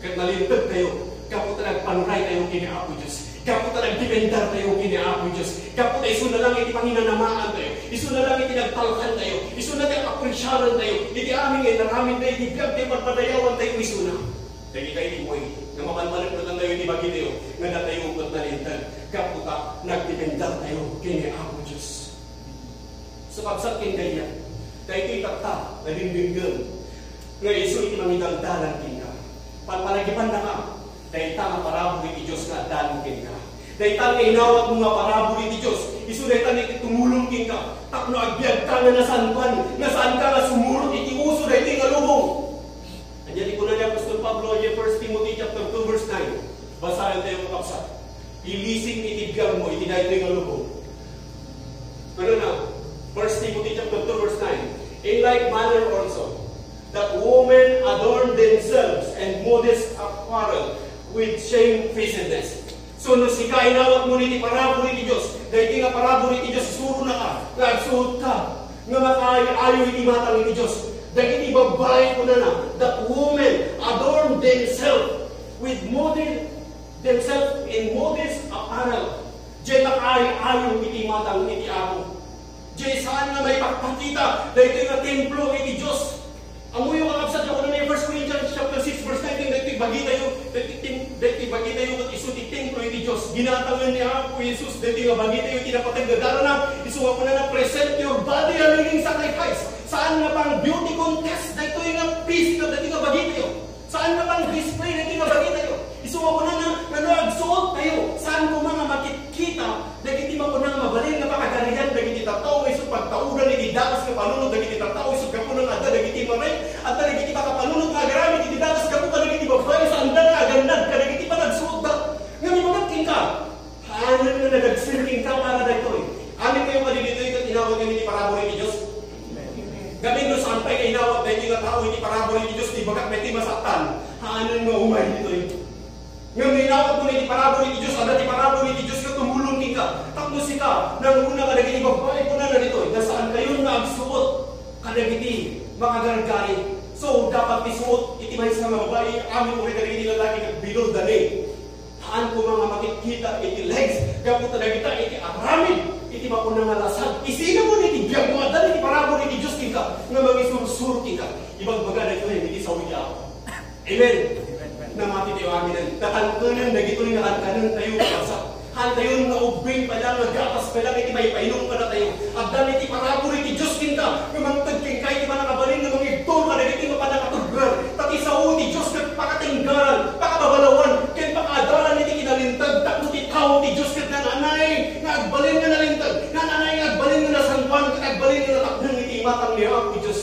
Kat nalintag tayo, kapot na nagpanuray tayo kini Apo Diyos. Kapot na nagdipendar tayo kini Apo Diyos. Kapot na iso na lang iti panginanamaan tayo. Iso na lang iti nagtalkan tayo. Iso na tayo aprensyaran tayo. Iti aming ay naramid tayo. Iti biyag tayo magpadayawan tayo iso na. Dagi kayo iti moy. Nga mamanmanan ko lang tayo iti bagi tayo. Nga na tayo kat nalintag. Kapot na nagdipendar tayo kini Apo Diyos. So kapsat kin kaya. Dahil ito'y takta. Nalindinggan. Nga iso iti mangidaldalan kin ka. Panpalagipan na ka. Dahil tanga parabuli ti Diyos nga dalugin ka. Dahil tanga inawat mo nga parabuli ti Diyos. Isu dahil tanga tumulong kin ka. Takno agbyag ka nga nasanpan. Nasaan ka nga sumulot iti uso dahil ti nga lubong. Andiyan ko na niya Apostol Pablo niya First Timothy chapter two verse nine. Basahin tayo kapsat. Ilising iti biyag mo iti dahil ti nga lubong. Ano na? First Timothy chapter two verse nine. In like manner also, that women adorn themselves and modest apparel with shamefacedness. So no si kainawat mo ni parabuli ti Diyos. Dahil nga parabuli ti Diyos, suro na ka, nagsuot ka, nga makayo iti matang ti Diyos. Dahil iti babae ko na na, that women adorn themselves with modest themselves in modest apparel. Diyan makayo iti matang iti ako. Diyan saan nga may pagpakita, dahil nga templo iti Diyos. Amoy yung kakabsat ako na yung First Corinthians chapter six verse nineteen, dahil bagi tayo, dahil bagi tayo at iso ti templo iti Diyos. Ginatangan niya ako Jesus, dahil nga bagi tayo tinapatag gadara na, iso ako na na present your body a living sacrifice. Saan nga pang beauty contest, dahil ito yung nga peace, dahil nga bagi tayo. Saan nga pang display, dahil nga bagi tayo. Iso ako na na, na nagsuot tayo. Saan ko mga makikita, dahil hindi mo ko nang mabalin nga pakagarihan, dahil hindi tataw, iso pagtauran, hindi dakas ka panunod, dahil hindi tataw, iso ka po ng ada, dahil hindi maray, at dahil hindi ka panunod nga agaramit, hindi dakas ka po ka, dahil hindi babae, sa anda nga agandad ka, dahil hindi pa nagsuot ka. Nga may magagking ka. Hanan nga na nagsilking ka para dahil ito eh. Amin kayo malilito ito, tinawag nga hindi parabori ni Diyos. Gamin no sampay kay inawag dahil hindi nga tao, hindi parabori ni Diyos, di bagat may timasaktan. Hanan nga umay dito eh. Nga may inawag mo na hindi parabori ni Diyos, ada di parabori ni Diyos ka, tumulong ka. Tapos ka, nang una ka naging ibabay ko na na dito eh. Nasaan kayo nga agsuot, kadagiti, makagargari. So, dapat isuot, iti may sa mga babae, amin ko rin naging lalaki kag below the knee. Haan ko mga makikita, iti legs, kapot na kita, iti aramid, iti makunang alasad. Isina mo na iti biyag mo, at dali iti parabor, iti Diyos kita, nga mag-isur-sur kita. Ibang baga na ito eh, iti sawi niya ako. Amen. Namati tayo amin. Tatankanan, nagito rin nakankanan tayo kapasa. Han tayo nga ubing pa lang, nagapas pa lang, iti may painom pa na tayo. At dali iti parabor, iti Diyos kita, nga magtagking ka, iti manakabalin, nga mangigtol ka, nagiti nga panakatugran. Tati sa uti, Diyos ka, pakatinggaran, pakababalawan, kaya pakadaran, iti kinalintag, takot itaw, iti Diyos ka, nananay, nga agbalin nga nalintag, nananay, nga agbalin nga nasanpan, nga agbalin nga natakdang, iti matang niya, iti Diyos.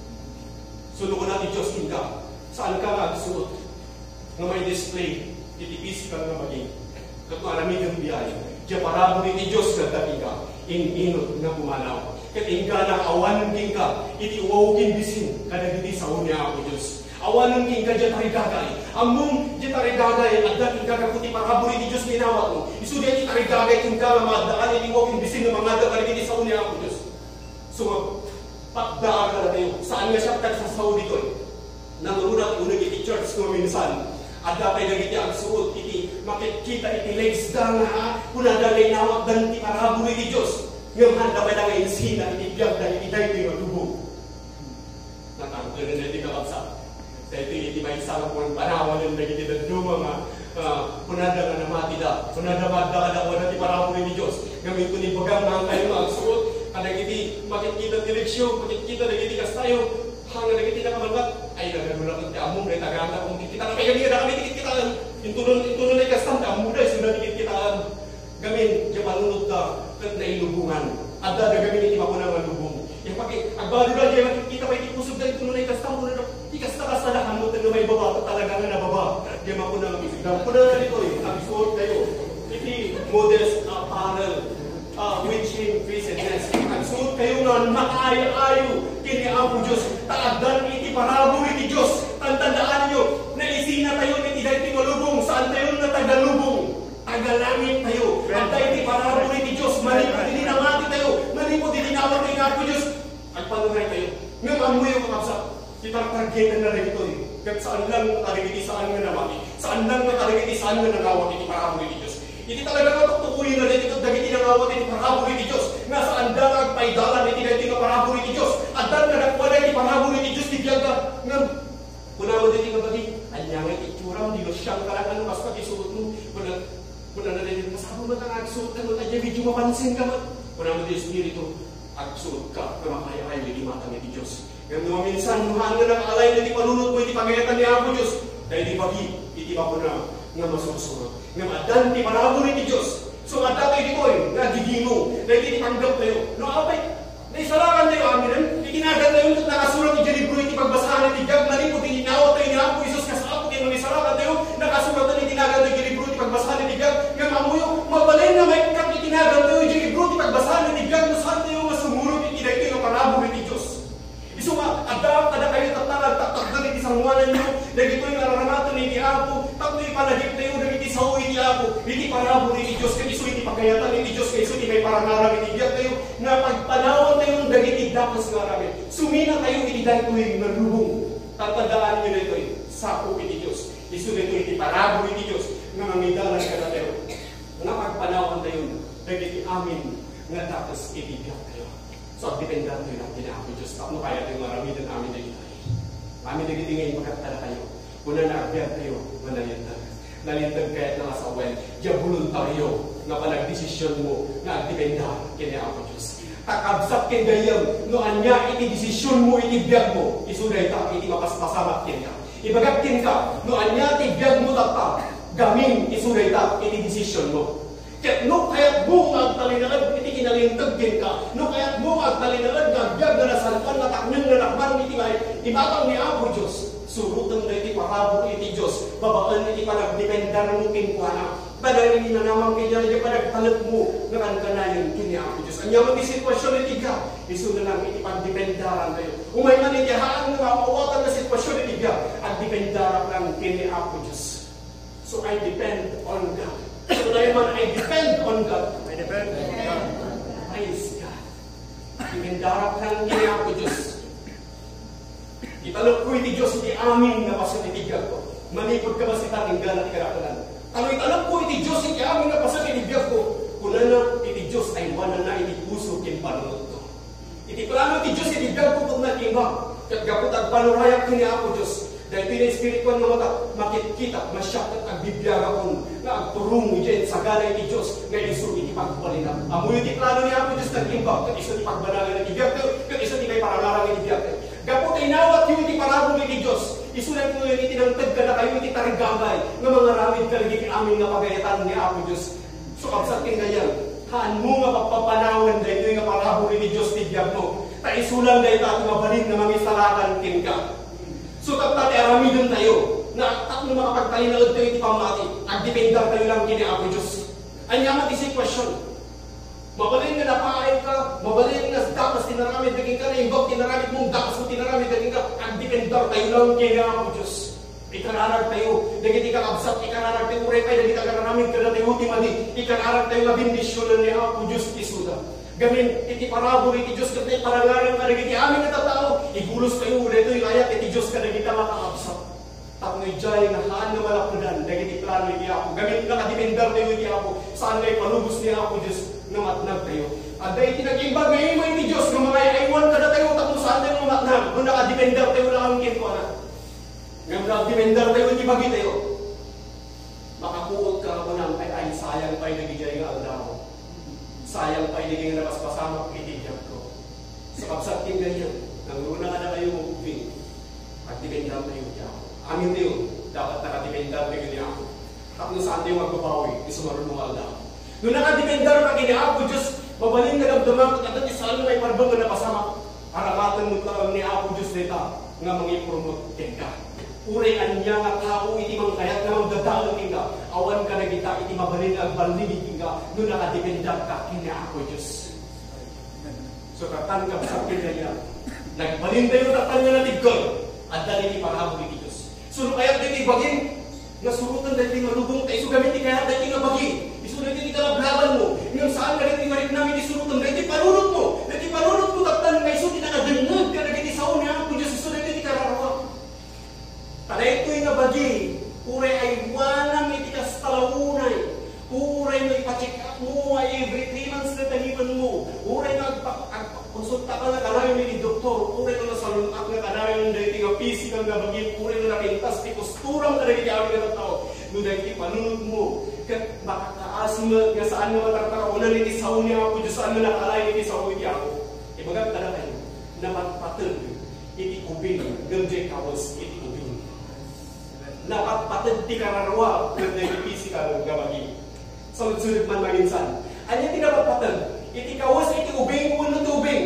Sunod natin, Diyos kita, saan ka nga agsuot, nga may display, iti physical nga maging. Kato alamig ang biyay. Diya parabor iti Diyos nga dati ka. Inginot nga pumanaw. Kat ingka na awanan king ka. Iti uwaw king bisin. Kadagiti sa unya ako Diyos. Awanan king ka diya tarigagay. Among diya tarigagay. At dati ka kaputi parabor iti Diyos minawat mo. Isu diya iti tarigagay king ka. Mamadaan iti uwaw king bisin. Nga mga kadagiti sa unya ako Diyos. So pakdaan ka na tayo. Saan nga siya tagsasaw dito eh. Nangururat unag iti church nga minsan. At dapat nagiti ang suot, iti makikita iti legs da nga, kunadalay nawag dan iti parabuli iti Diyos. Ngayon, dapat nga insina, iti biyag da iti dahi iti matubog. Natangko na iti kapagsa. Sa iti iti may isang kung panawan yung nagiti daduma nga, kunada nga namati da, kunada madda ka da, wala iti parabuli iti Diyos. Ngayon, kung ibagang nga kayo ang suot, kadag iti makikita direksyon, makikita nagiti kastayo, hanga nagiti na kamalbat, ay nagagulak iti among na itaganda kung kita na kayo na kami tikit kitaan. Intunon intunon ay kastan ta among dai sudah tikit kitaan. Gamin di manunod ta ket na ilubungan. Adda na gamin iti makunang lubong. Ya pagi agbalo ra di kita pa iti kusog dai intunon ay kastan kuno di kasta kasta na hamot na may baba talaga nga na baba. Di makunang isdam kuno na dito eh. Absurd kayo. Iti modest apparel. Uh, which in facedness. Agsuot kayo nga makaayo-ayo kini Apo Diyos. Taagdan iti parabor iti Diyos. Tandaan nyo, naisina tayo iti dahi malubong. Saan tayo na tagalubong? Tagalangit tayo. At dahi iti parabor iti Diyos. Malipot iti namati tayo. Malipot iti nawag kay Apo Diyos. Agpanuray tayo. Ngayon, amoy yung kakapsa. Itartargetan na rin ito eh. Kat saan lang nakarigiti, saan nga namati. Saan lang nakarigiti, saan nga nangawat iti parabol iti Diyos. Iti talaga nga tuktukuyin na dito dagiti nangawat iti parabol iti Diyos. Nga saan lang agpaidalan iti dagiti nga parabol iti Diyos. At dan nga nagwala iti parabol iti Diyos ti biyaga. Nga kunaman iti nga bagi. Anya nga iti tsuram, di siyang kalangan mas pati suot mo. Kuna kuna na rin masabo mo ang agsuot na mo. Kaya medyo mapansin ka man. Kunaman iti Espiritu, agsuot ka. Kamakaya-kaya iti matang iti Diyos. Ngayon mga minsan, mahal nga nakalay na iti panunod mo iti pangayatan ni Apo Diyos. Dahil di bagi, iti pa na nga masusunod. Nga madan ti parabol iti Diyos. So madatay di ko eh, nga gigino. Dahil iti tanggap tayo. No apay, naisalakan tayo amin rin. Itinagan tayo ito nakasulat iti libro iti pagbasahan iti gag na rin po tinawat tayo ni Apo Isus. Kasapot tayo naisalakan tayo. Nakasulat tayo itinagan tayo iti libro iti pagbasahan iti gag. Nga mamuyo, mabalay na may kap itinagan tayo iti libro iti pagbasahan iti gag. No saan tayo masumurot iti dahil tayo parabol iti Diyos. Iso nga, adap kada kayo tatanag, tatakdan iti sangwanan nyo. Dahil ito yung araramatan iti Apo. Takto yung panagip tayo dahil iti sao iti Apo. Iti parabol iti Diyos. Kaya iso iti pagkayatan iti Diyos. Kaya iso iti may parangarang iti biyak tayo. Nga pagpanawan tayo ng dagiti dapas nga ramin. Sumina tayo iti dahil ito yung narubong. Tatandaan nyo na ito yung sapo iti Diyos. Iso na ito iti parabol iti Diyos. Nga mamidalan ka na tayo. Nga pagpanawan tayo dahil iti amin nga dapas iti biyak tayo. So, dependan tayo lang kinaako Diyos. Tapos kaya tayo marami din amin na ito. Amin na ito ngayon magkatala kayo. Una na agad tayo, manalintag. Nalintag kahit na masawen. Diya voluntaryo nga panagdesisyon mo nga agdependa kinaako Diyos. Takabsat kin gayam, no anya iti desisyon mo, iti biyag mo. Isuday ta, iti mapaspasamat kin ka. Ibagak kin ka, no anya iti biyag mo tata. Gamin, isuday ta, iti desisyon mo. Kaya no kaya't mo agtalinalad, iti kinalintag din ka. No kaya't mo agtalinalad, gagag na nasalpan, nataknyang na nakman, iti may ibatang ni Apo Diyos. Surutan na iti parabol iti Diyos. Babaan iti panagdependar mo kinkuana. Padang ini na naman kaya na panagtalap mo na kankanayon kini Apo Diyos. Anya mo di sitwasyon iti ka. Iso na lang iti pagdependaran tayo. Umay man iti haan nga mawatan na sitwasyon iti ka. At dependaran lang kini Apo Diyos. So I depend on God. So na man, I depend on God. I depend on God. Praise God. Dependaran lang kini Apo Diyos. Italok ko iti Diyos iti amin nga pasanitibiyag ko. Manipod ka ba si tatinggan at ikarakalan? Ano italok ko iti Diyos iti amin nga pasanitibiyag ko. Kuna na iti Diyos ay wala na iti puso kin panunod ko. Iti plano iti Diyos iti biyag ko kung natima. Kat gapot at panurayak kini Apo Diyos. Dahil pinay espirituan nga mata, makikita, masyak at agbibiyaga kong nga agturong dyan sa gana iti Diyos nga iso iti pagbalina. Amoy iti plano ni Apo Diyos nag-imbag. Kat iso iti pagbanagan iti biyag ko. Kat iso iti may parangarang iti biyag ko. Gapot ay nawat yung iti parabol iti Diyos. Isulat mo yung itinangtad ka na kayo iti tarigagay nga mga ramid ka lagi amin nga pagayatan ni Apo Diyos. So kapsat kin ganyan, haan mo nga pagpapanawan dahil yung nga parabol iti Diyos ti biyag mo. Ta isulang dahil ta at mabalin na mangisalakan kin ka. So kapta ti aramidon tayo na at nung makapagtalinalad tayo iti pamati, agdependar tayo lang kini Apo Diyos. Anyamat iti sitwasyon. Mabalin nga napaay ka, mabalin nga dapas tinaramid naging ka na imbag tinaramid mong dapas mo tinaramid naging ka, ang dependar tayo lang kaya Apo Diyos. Ikararag tayo, naging ikakabsat, ikararag tayo, uray kayo, naging ikararamid ka na tayo, timadi, ikararag tayo nga bindisyonan ni Apo Diyos isuda. Gamin, iti parabol iti Diyos ka tayo, parangaran nga naging amin na tatao, igulos tayo, uray tayo, layat iti Diyos ka naging makakabsat. Tapos jay na haan na malakudan, naging plano iti Apo. Gamin, nakadependar tayo iti Apo, saan kayo palubos ni Apo Diyos, nga matnag tayo. At dahil tinagimbag ngayon mo iti Diyos, nga mga iwan ka na tayo, tapos saan tayo nga matnag, kung nakadependar tayo lang ang kinko na. Nga nakadependar tayo, iti bagi tayo. Makakuot ka mo nang ay ay sayang pa'y nagijay nga aldaw. Sayang pa'y naging napaspasamak iti biyag ko. Sa kapsat kin ganyan, nang una ka na kayo mabubing, at dependar tayo niya. Amin tayo, dapat nakadependar tayo niya. Tapos saan tayo magbabawi, isumarun mong aldaw. Nung nakadependar ka kini Apo Diyos, mabalin nga damdaman at at isaan may parbang nga napasama. Aramatan mo lang ni Apo Diyos nita nga mangipromote ka. Urian niya nga tao iti mang kayat nga magdadalang ka. Awan ka na kita iti mabalin ang balibig ka nung nakadependar ka kini Apo Diyos. So katan ka sa kinaya. Nagbalin tayo tatan nga natigol at dali iti parabol iti Diyos. So kaya iti bagin nga surutan dahil tingalubong tayo. So gamit kaya dahil tinabagi. Isunod iti kalablaban mo. Ngayon saan ka rin tingarit namin isurutan. Dahil iti panunod mo. Dahil iti panunod mo taptan nga iso tinakadangag ka na iti sao niya. Kung Diyos isunod iti kararawa. Tanay nga bagay puri na nakintas, ti kusturang ka na iti amin nga tao. No dahil ti panunod mo, kat makakaas mo, nga saan mo matartaraonan iti sao niya ako, Diyos saan mo nakalay iti sao iti ako. Ibagat ka na kayo, na magpatag iti kubing, gamjay kawas iti kubing. Na magpatag ti kararwa, gamjay iti physical nga bagay. Sunod-sunod man maginsan. Anya ti napagpatag, iti kawas iti ubing, uno ti ubing.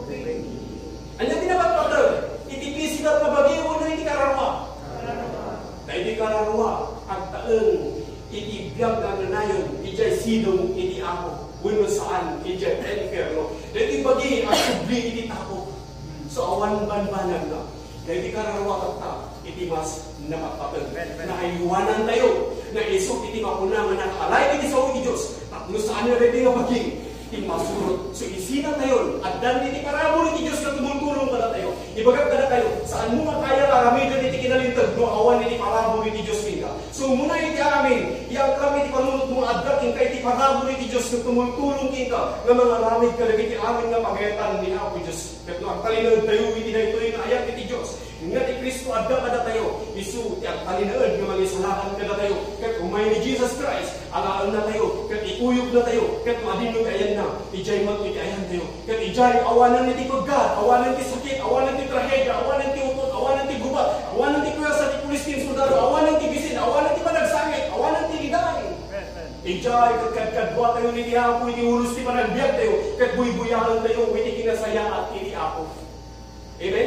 Anya ti napagpatag, iti physical nga bagay, uno iti kararwa. Dahil iti kararwa, ang taeng iti biyag na nanayon, ijay sidong iti ako, uno saan, ijay inferno. Dahil iti bagay, ang subli iti tako. So awan banbanan na. Dahil iti kararwa kata, iti mas napagpatag. Nakaiwanan tayo, na isok iti makunangan na nakalay iti sa iti Diyos. Tapno saan na rin nga bagay, iti masurot. So isina tayo, at dan iti parabol iti Diyos na tumultulong ka na tayo. Ibagat ka na kayo, saan mo makaya karamidan iti kinalintag, no awan iti parabol iti Diyos ka. So muna iti amin, iyang kami iti panunod mo adrak, king ka iti parabol iti Diyos na tumultulong ka, nga mga ramid ka na iti amin nga pagayatan ni ako Diyos. Kat no, ang talinod tayo iti na ito yung ayat iti Diyos. Nga ti Kristo adda ka na tayo, isu ti ang talinod nga mga isalakan ka na tayo. Kat umay ni Jesus Christ, alaan na tayo, kat ikuyog na tayo, kat madinod ayan na, ijay mag iti ayan tayo. Kat ijay awanan iti pagkat, awanan ti sakit, awanan ti trahedya, awanan ti utot, awanan ti gubat, awanan ti kuwasa, ti pulis ti soldado, awanan ti bisin, awanan ti panagsangit, awanan ti lidain. Ijay kat kadwa tayo ni Apo, iti ulos ti panagbiag tayo, kat buy-buyahan tayo, iti kinasaya at iti Apo. Amen?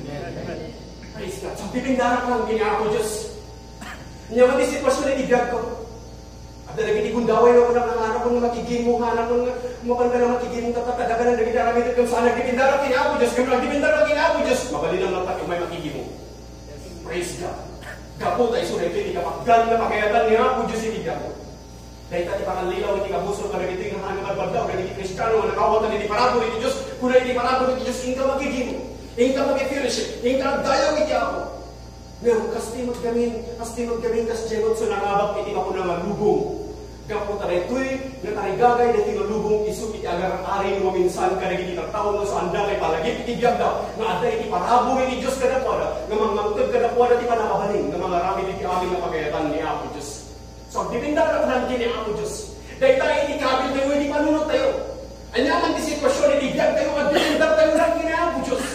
Praise God. So, pipindarak lang kini ako, Diyos. Niya mati sitwasyon ni ibiyag ko. At dalaga ni kundaway ako ng anak ko na makigimo, anak ko na mapanda na makigimo, tatadaga na nagdarami ito kung saan nagpipindarak kini ako, Diyos. Kung nagpipindarak kini ako, Diyos, mabali lang lang tayo may makigimo. Praise God. Kapo tayo sunay ito, hindi kapaggan na pagayatan ni ako, Diyos, ibiyag ko. Dahil tayo panganlilaw, hindi kabuso, kada ito yung hangaman bagdaw, kada ito Kristiyano, nakawatan hindi parabol iti Diyos, kung hindi parabol iti Diyos, hindi ka makigimo. Hindi ka mag-fellowship, hindi ka dayaw iti ako. Ngayon, kasi maggamin, kasi maggamin, kasi jemot, so nangabak iti ako na maglubong. Kapo tayo ito'y, natarigagay na tinulubong isu iti agar-ari mo minsan ka naging taon mo sa anda kay palagip iti biyag daw, na ada iti parabong iti Diyos kadakwada, nga mangmangtag kadakwada ti panakabaling, nga mga ramid iti amin na pagayatan ni Apo Diyos. So, dipindarak lang din ni Apo Diyos. Dahil tayo iti kabil tayo, iti panunod tayo. Anyaman ti sitwasyon, iti biyag tayo, at dipindarak tayo lang din ni Apo Diyos.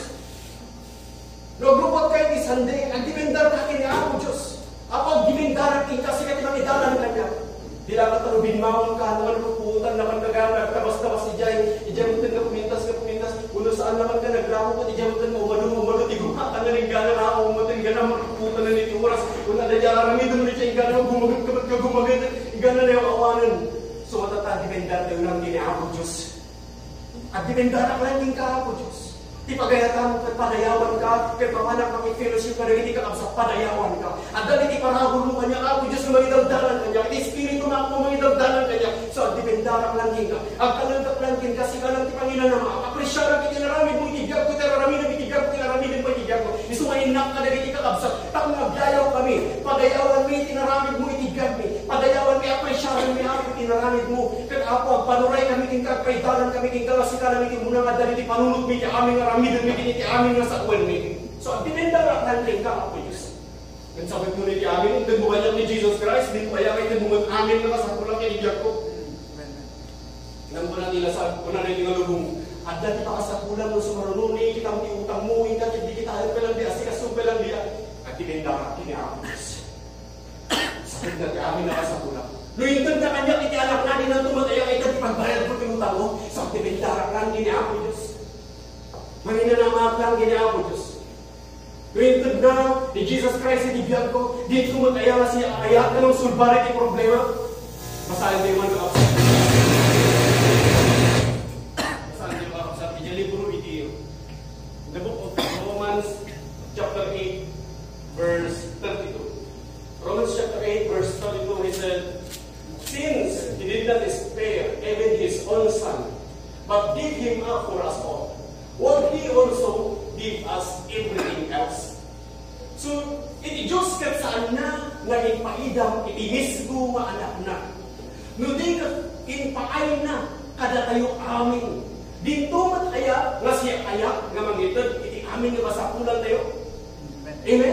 Naglupot kayo ni Sunday, ang dipindar ka kini ako, Diyos. Ako, dipindar king kasi ka timang idalan ka niya. Di lang ka tarubin maon ka, naman ruputan, naman nagana, tabas-tabas ni Jay, ijay mo ka pumintas ka pumintas, uno saan naman ka, nagramo ka, ijay mo ka, umalong, umalong, iguhatan na rin gana na ako, umatang gana, maruputan na nito oras, una na dyan, aramid mo rin siya, gana, gumagat ka, ba't ka gumagat, gana na yung awanan. So, matata, dipindar tayo lang kini ako, Diyos. At dipindar lang din ka ako, Diyos. Di pagayatan mo, padayawan ka, kaya papanak makik-fellowship ka, nagiti ka sa padayawan ka. At dahil iti parabol mo kanya, ako Diyos na magidagdalan kanya, iti Espiritu na ako magidagdalan kanya. So, at dipindarak langin ka, ang kalangkap langin ka, si kalang ti Panginoon naman, apresyaran iti naramid mo, itibiyag ko, tiraramid mo, itibiyag ko, tiraramid mo, itibiyag ko. Isumayinak ka, nagiti ka kabsat, tak nagyayaw kami, padayawan mo, itinaramid mo, itibiyag mo, padayawan mo, apresyaran mo, ako, itinaramid mo, kaya ako, ang panuray kami, tingkag, kaidalan kami, tingkag, si kalang iti muna nga, dahil iti panunod mo, iti aming aramid mo, iti aming nga sa kwan mo. So, ang tinendarak langin ka, ako Diyos. Kan sabi ko ni amin, hindi mo kanya ni Jesus Christ, hindi mo kaya kayo mo amin na sa kulang kinibiyag ko. Nang ko na nila sa kuna na nila lubong, at dati pa ka sa kulang mo sa marununi, kita mo utang mo, hindi kita hindi kita ayot pelang dia, sikasong pelang dia, at tinendarak kini ako Diyos. Sabi na ti amin na sa kulang. Luintod na kanya, iti anak na din ang tumataya, ay dati pagbayad ko tinutang mo, sa tinendarak lang kini ako Diyos. Maninanamak lang kini ako Diyos. Luintod na, ni Jesus Christ, itibiyag ko, dito mataya nga siya, ayat na ng sulbarit yung problema. Masahin tayo man kakapsat. Masahin tayo kakapsat. Iti libro iti the book of Romans chapter eight verse thirty-two. Romans chapter eight verse thirty-two, he said, since he did not spare even his own son, but gave him up for us all, will he also give us everything else? So, iti Diyos kat saan na naging paidam, iti mismo maanak na. No di ka inpaay na, kada tayo amin. Dito mataya, nga siya kaya, nga mangitag, iti amin nga masapulan tayo. Amen?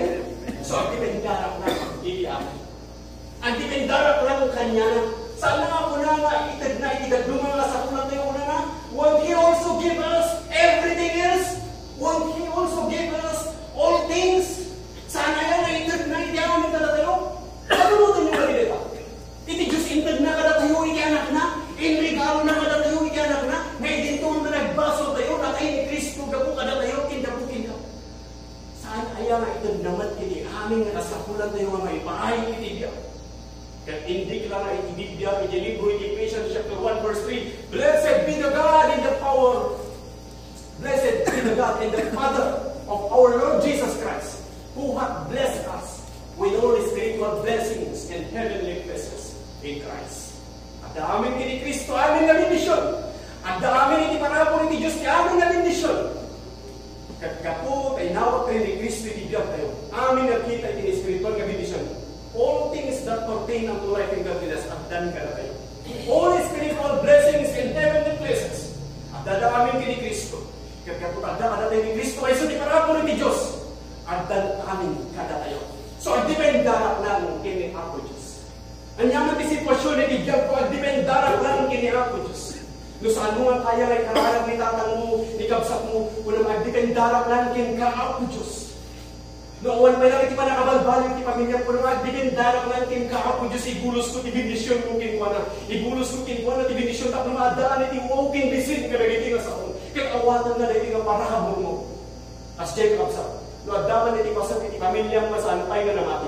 So, ang dipendarak na iiyak. Ang dipendarak lang kanya na. Sana nga po na nga, itag na, itag lumang nga sa kulang tayo na nga. Won't He also give us everything else? Won't He also give us all things? Sana yan na itag na, iti amin kada tayo. Pagulutan nyo ka rin ito. Iti Diyos intag na kada tayo, iti anak na. Inregalo na kada tayo, iti anak na. Ngayon dito na nagbaso tayo, na kayo ni Kristo, gapo kada tayo, kinda po kinda. Saan kaya nga itag naman, iti amin nga kasakulan tayo nga may pahay, iti diya. Kaya hindi ka lang itibigyan, iti libro, iti Ephesians chapter one verse three. Blessed be the God in the power. Blessed be the God and the Father of our Lord Jesus Christ, who hath blessed us with all spiritual blessings and heavenly places in Christ. At amin kini Kristo, amin na bendisyon. At amin iti parapon iti Diyos, ti amin na bendisyon. Kat kapo, tayo nawag tayo ni Kristo, iti biyag tayo. Amin na kita iti spiritual na bendisyon. All things that pertain unto life and godliness, at dan ka na tayo. All spiritual blessings in heavenly places, at dadaamin kini Kristo. Kaya kada kada tayo ni Kristo, ay so di parapon ni Diyos, at dadaamin kada tayo. So, ang dipendarak lang kini Apo Diyos. Ang yaman ti sitwasyon ni Diyan ko, ang dipendarak lang kini Apo Diyos. No saan mo nga kaya ay kararag ni tatang mo, ni kabsak mo, kung ang dipendarak lang kini ka Apo Diyos. Noon pa lang iti pa nakabalbalik iti pamilya ko naman, dibendarak lang kin kaapo Diyos, ibulos ko ti bendisyon mo kin wana. Ibulos ko kin wana ti bendisyon tak namadaan iti wow kin bisin ka nagiti nga sa ako. Kaya awatan na iti nga parahabon mo. As Jay kapsa, no adaman iti pasat iti pamilya mo saan pa'y nga namati.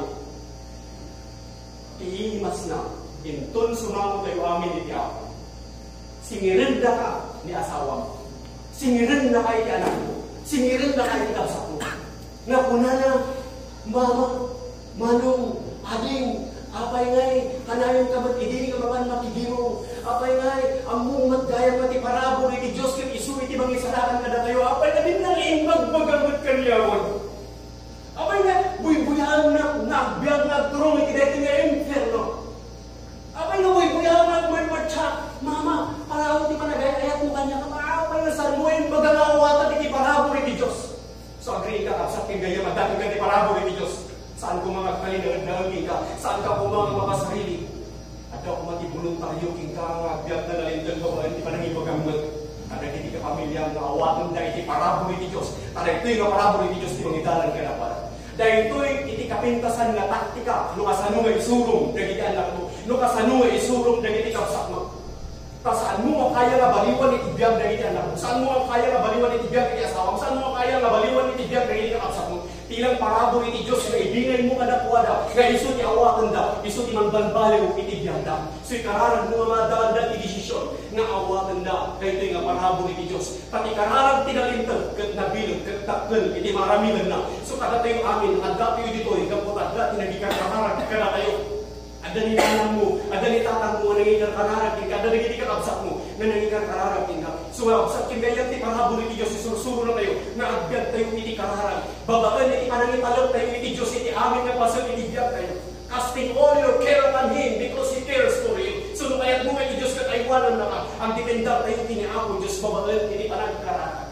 Iimas na, intun sumamo tayo amin iti ako. Singirin na ka ni asawa mo. Singirin na ka iti anak mo. Singirin na ka iti kapsa mo. Na kunana, mama, manong, ading, apay ngay, kanayon ka ba't idini ka mapan makigiro, apay ngay, among matgaya pati parabol, iti Diyos kin isu, iti mangisalakan ka na tayo, apay na din naling magbagamot kanyawan. Apay nga, buy-buyan na, nagbiag nagturong, iti dito nga inferno. Apay nga, buy-buyan na, marmarcha, mama, parabol, iti panagayayat mo kanya, apay nga, sarmuin, magangawatan, iti parabol, iti Diyos. So, agree ka, kapsat kang gaya, madami ka di parabol iti Diyos. Saan ko mga kalinagdagin ka? Saan ka po mga makasarili? At ako matibuluntaryo king ka, agbiag na nalindan ka, wala hindi pa nangibagamot. At hindi ka pamilya, nga awatan na iti parabol iti Diyos. At ito'y nga parabol iti Diyos, di mangidalan ka na para. Dahil ito'y iti kapintasan nga taktika, no kasano nga isurong, dagiti anak mo, no kasano nga isurong, dagiti kapsak mo. Saan mo kaya nga baliwan iti biyag na iti anak mo? Saan mo kaya nga baliwan iti biyag iti asawa mo? Saan mo kaya nga baliwan iti biyag na iti kakapsak mo? Tilang parabol iti Diyos nga ibingay mo kadakwada, nga iso ti awatan da, iso ti manbanbaliw iti biyag da. So ikararag mo nga madaan da iti desisyon, nga awatan da, kaya ito nga parabol iti Diyos. Pati kararag tinalintag, kat nabilog, kat takkel, iti maramilan na. So kada tayo amin, adda tayo dito, hingapot adda, tinagikan kararag, kada tayo. Ada ni nanang mo, ada ni tatang mo, nangingan kararag king ka, ada ni kakabsak mo, na nangingan kararag king ka. So, kabsak king gayang ti parabol iti Diyos, isurusuro na tayo, na agad tayo iti kararag. Babaan iti panangitalog tayo iti Diyos, iti amin na pasal iti biyag tayo. Casting all your care upon Him, because He cares for you. So, nung kayat mo iti Diyos, kataywanan na ka, ang dipendar tayo iti ako, Diyos, babaan iti panangikararag.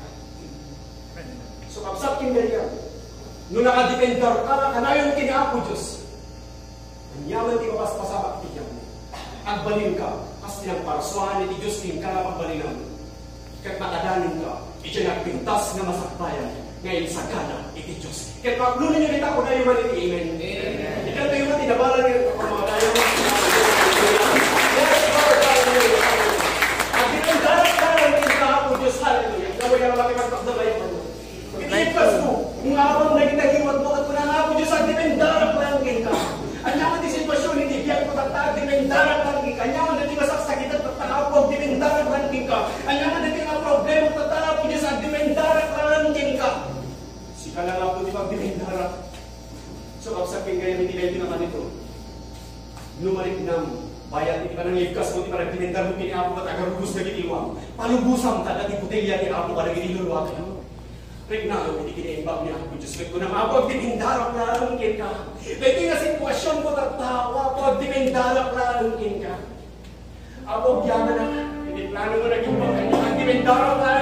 So, kabsak king gayang, nung nakadipendar ka, kanayon iti ako, Diyos. Yaman ti mapaspasamak iti yan. Agbalin ka, kasi ng parasuhan iti Diyos king ka na pagbalinan. Kat makadanin ka, iti nagpintas na masakbayan, ngayon sa gana iti Diyos. Kat maklunin nyo kita ko na yung iti amen. Ikan tayo man, tinabalan nyo ako mga tayo. Yes, Lord, hallelujah. At pinagdarat ka na ng king ka ako, Diyos, hallelujah. Gawin ka na makipagpagdalay mo. Itipas mo, kung abang nagitagiwat mo, at kung ang ako, Diyos, ang pinagdarat lang king ka. Anyaman di sitwasyon hindi biyak ko tatag dimendarat lang king ka. Anyaman di masaksakitan tatawag dimendarat lang king ka. Anyaman di nga problema tatawag Diyos ang dimendarat lang king ka. Sika lang ako di pag dimendarat. So kapsaking kaya hindi kayo naman ito. Numarik nam bayat hindi pa nang ligkas mo di pa nagdimendar mo kini ako at agarubos na giniwang. Palubusam taga di putilya ni ako para giniluluwa kayo. Regnalo, hindi kinaimbang niya ako, Diyos. Kaya ko na mapag dimindarap na alungkin ka. Ito nga sitwasyon ko tatawa, pag dimindarap na alungkin ka. Abog yaman na, hindi plano mo naging bang kanya, dimindarap na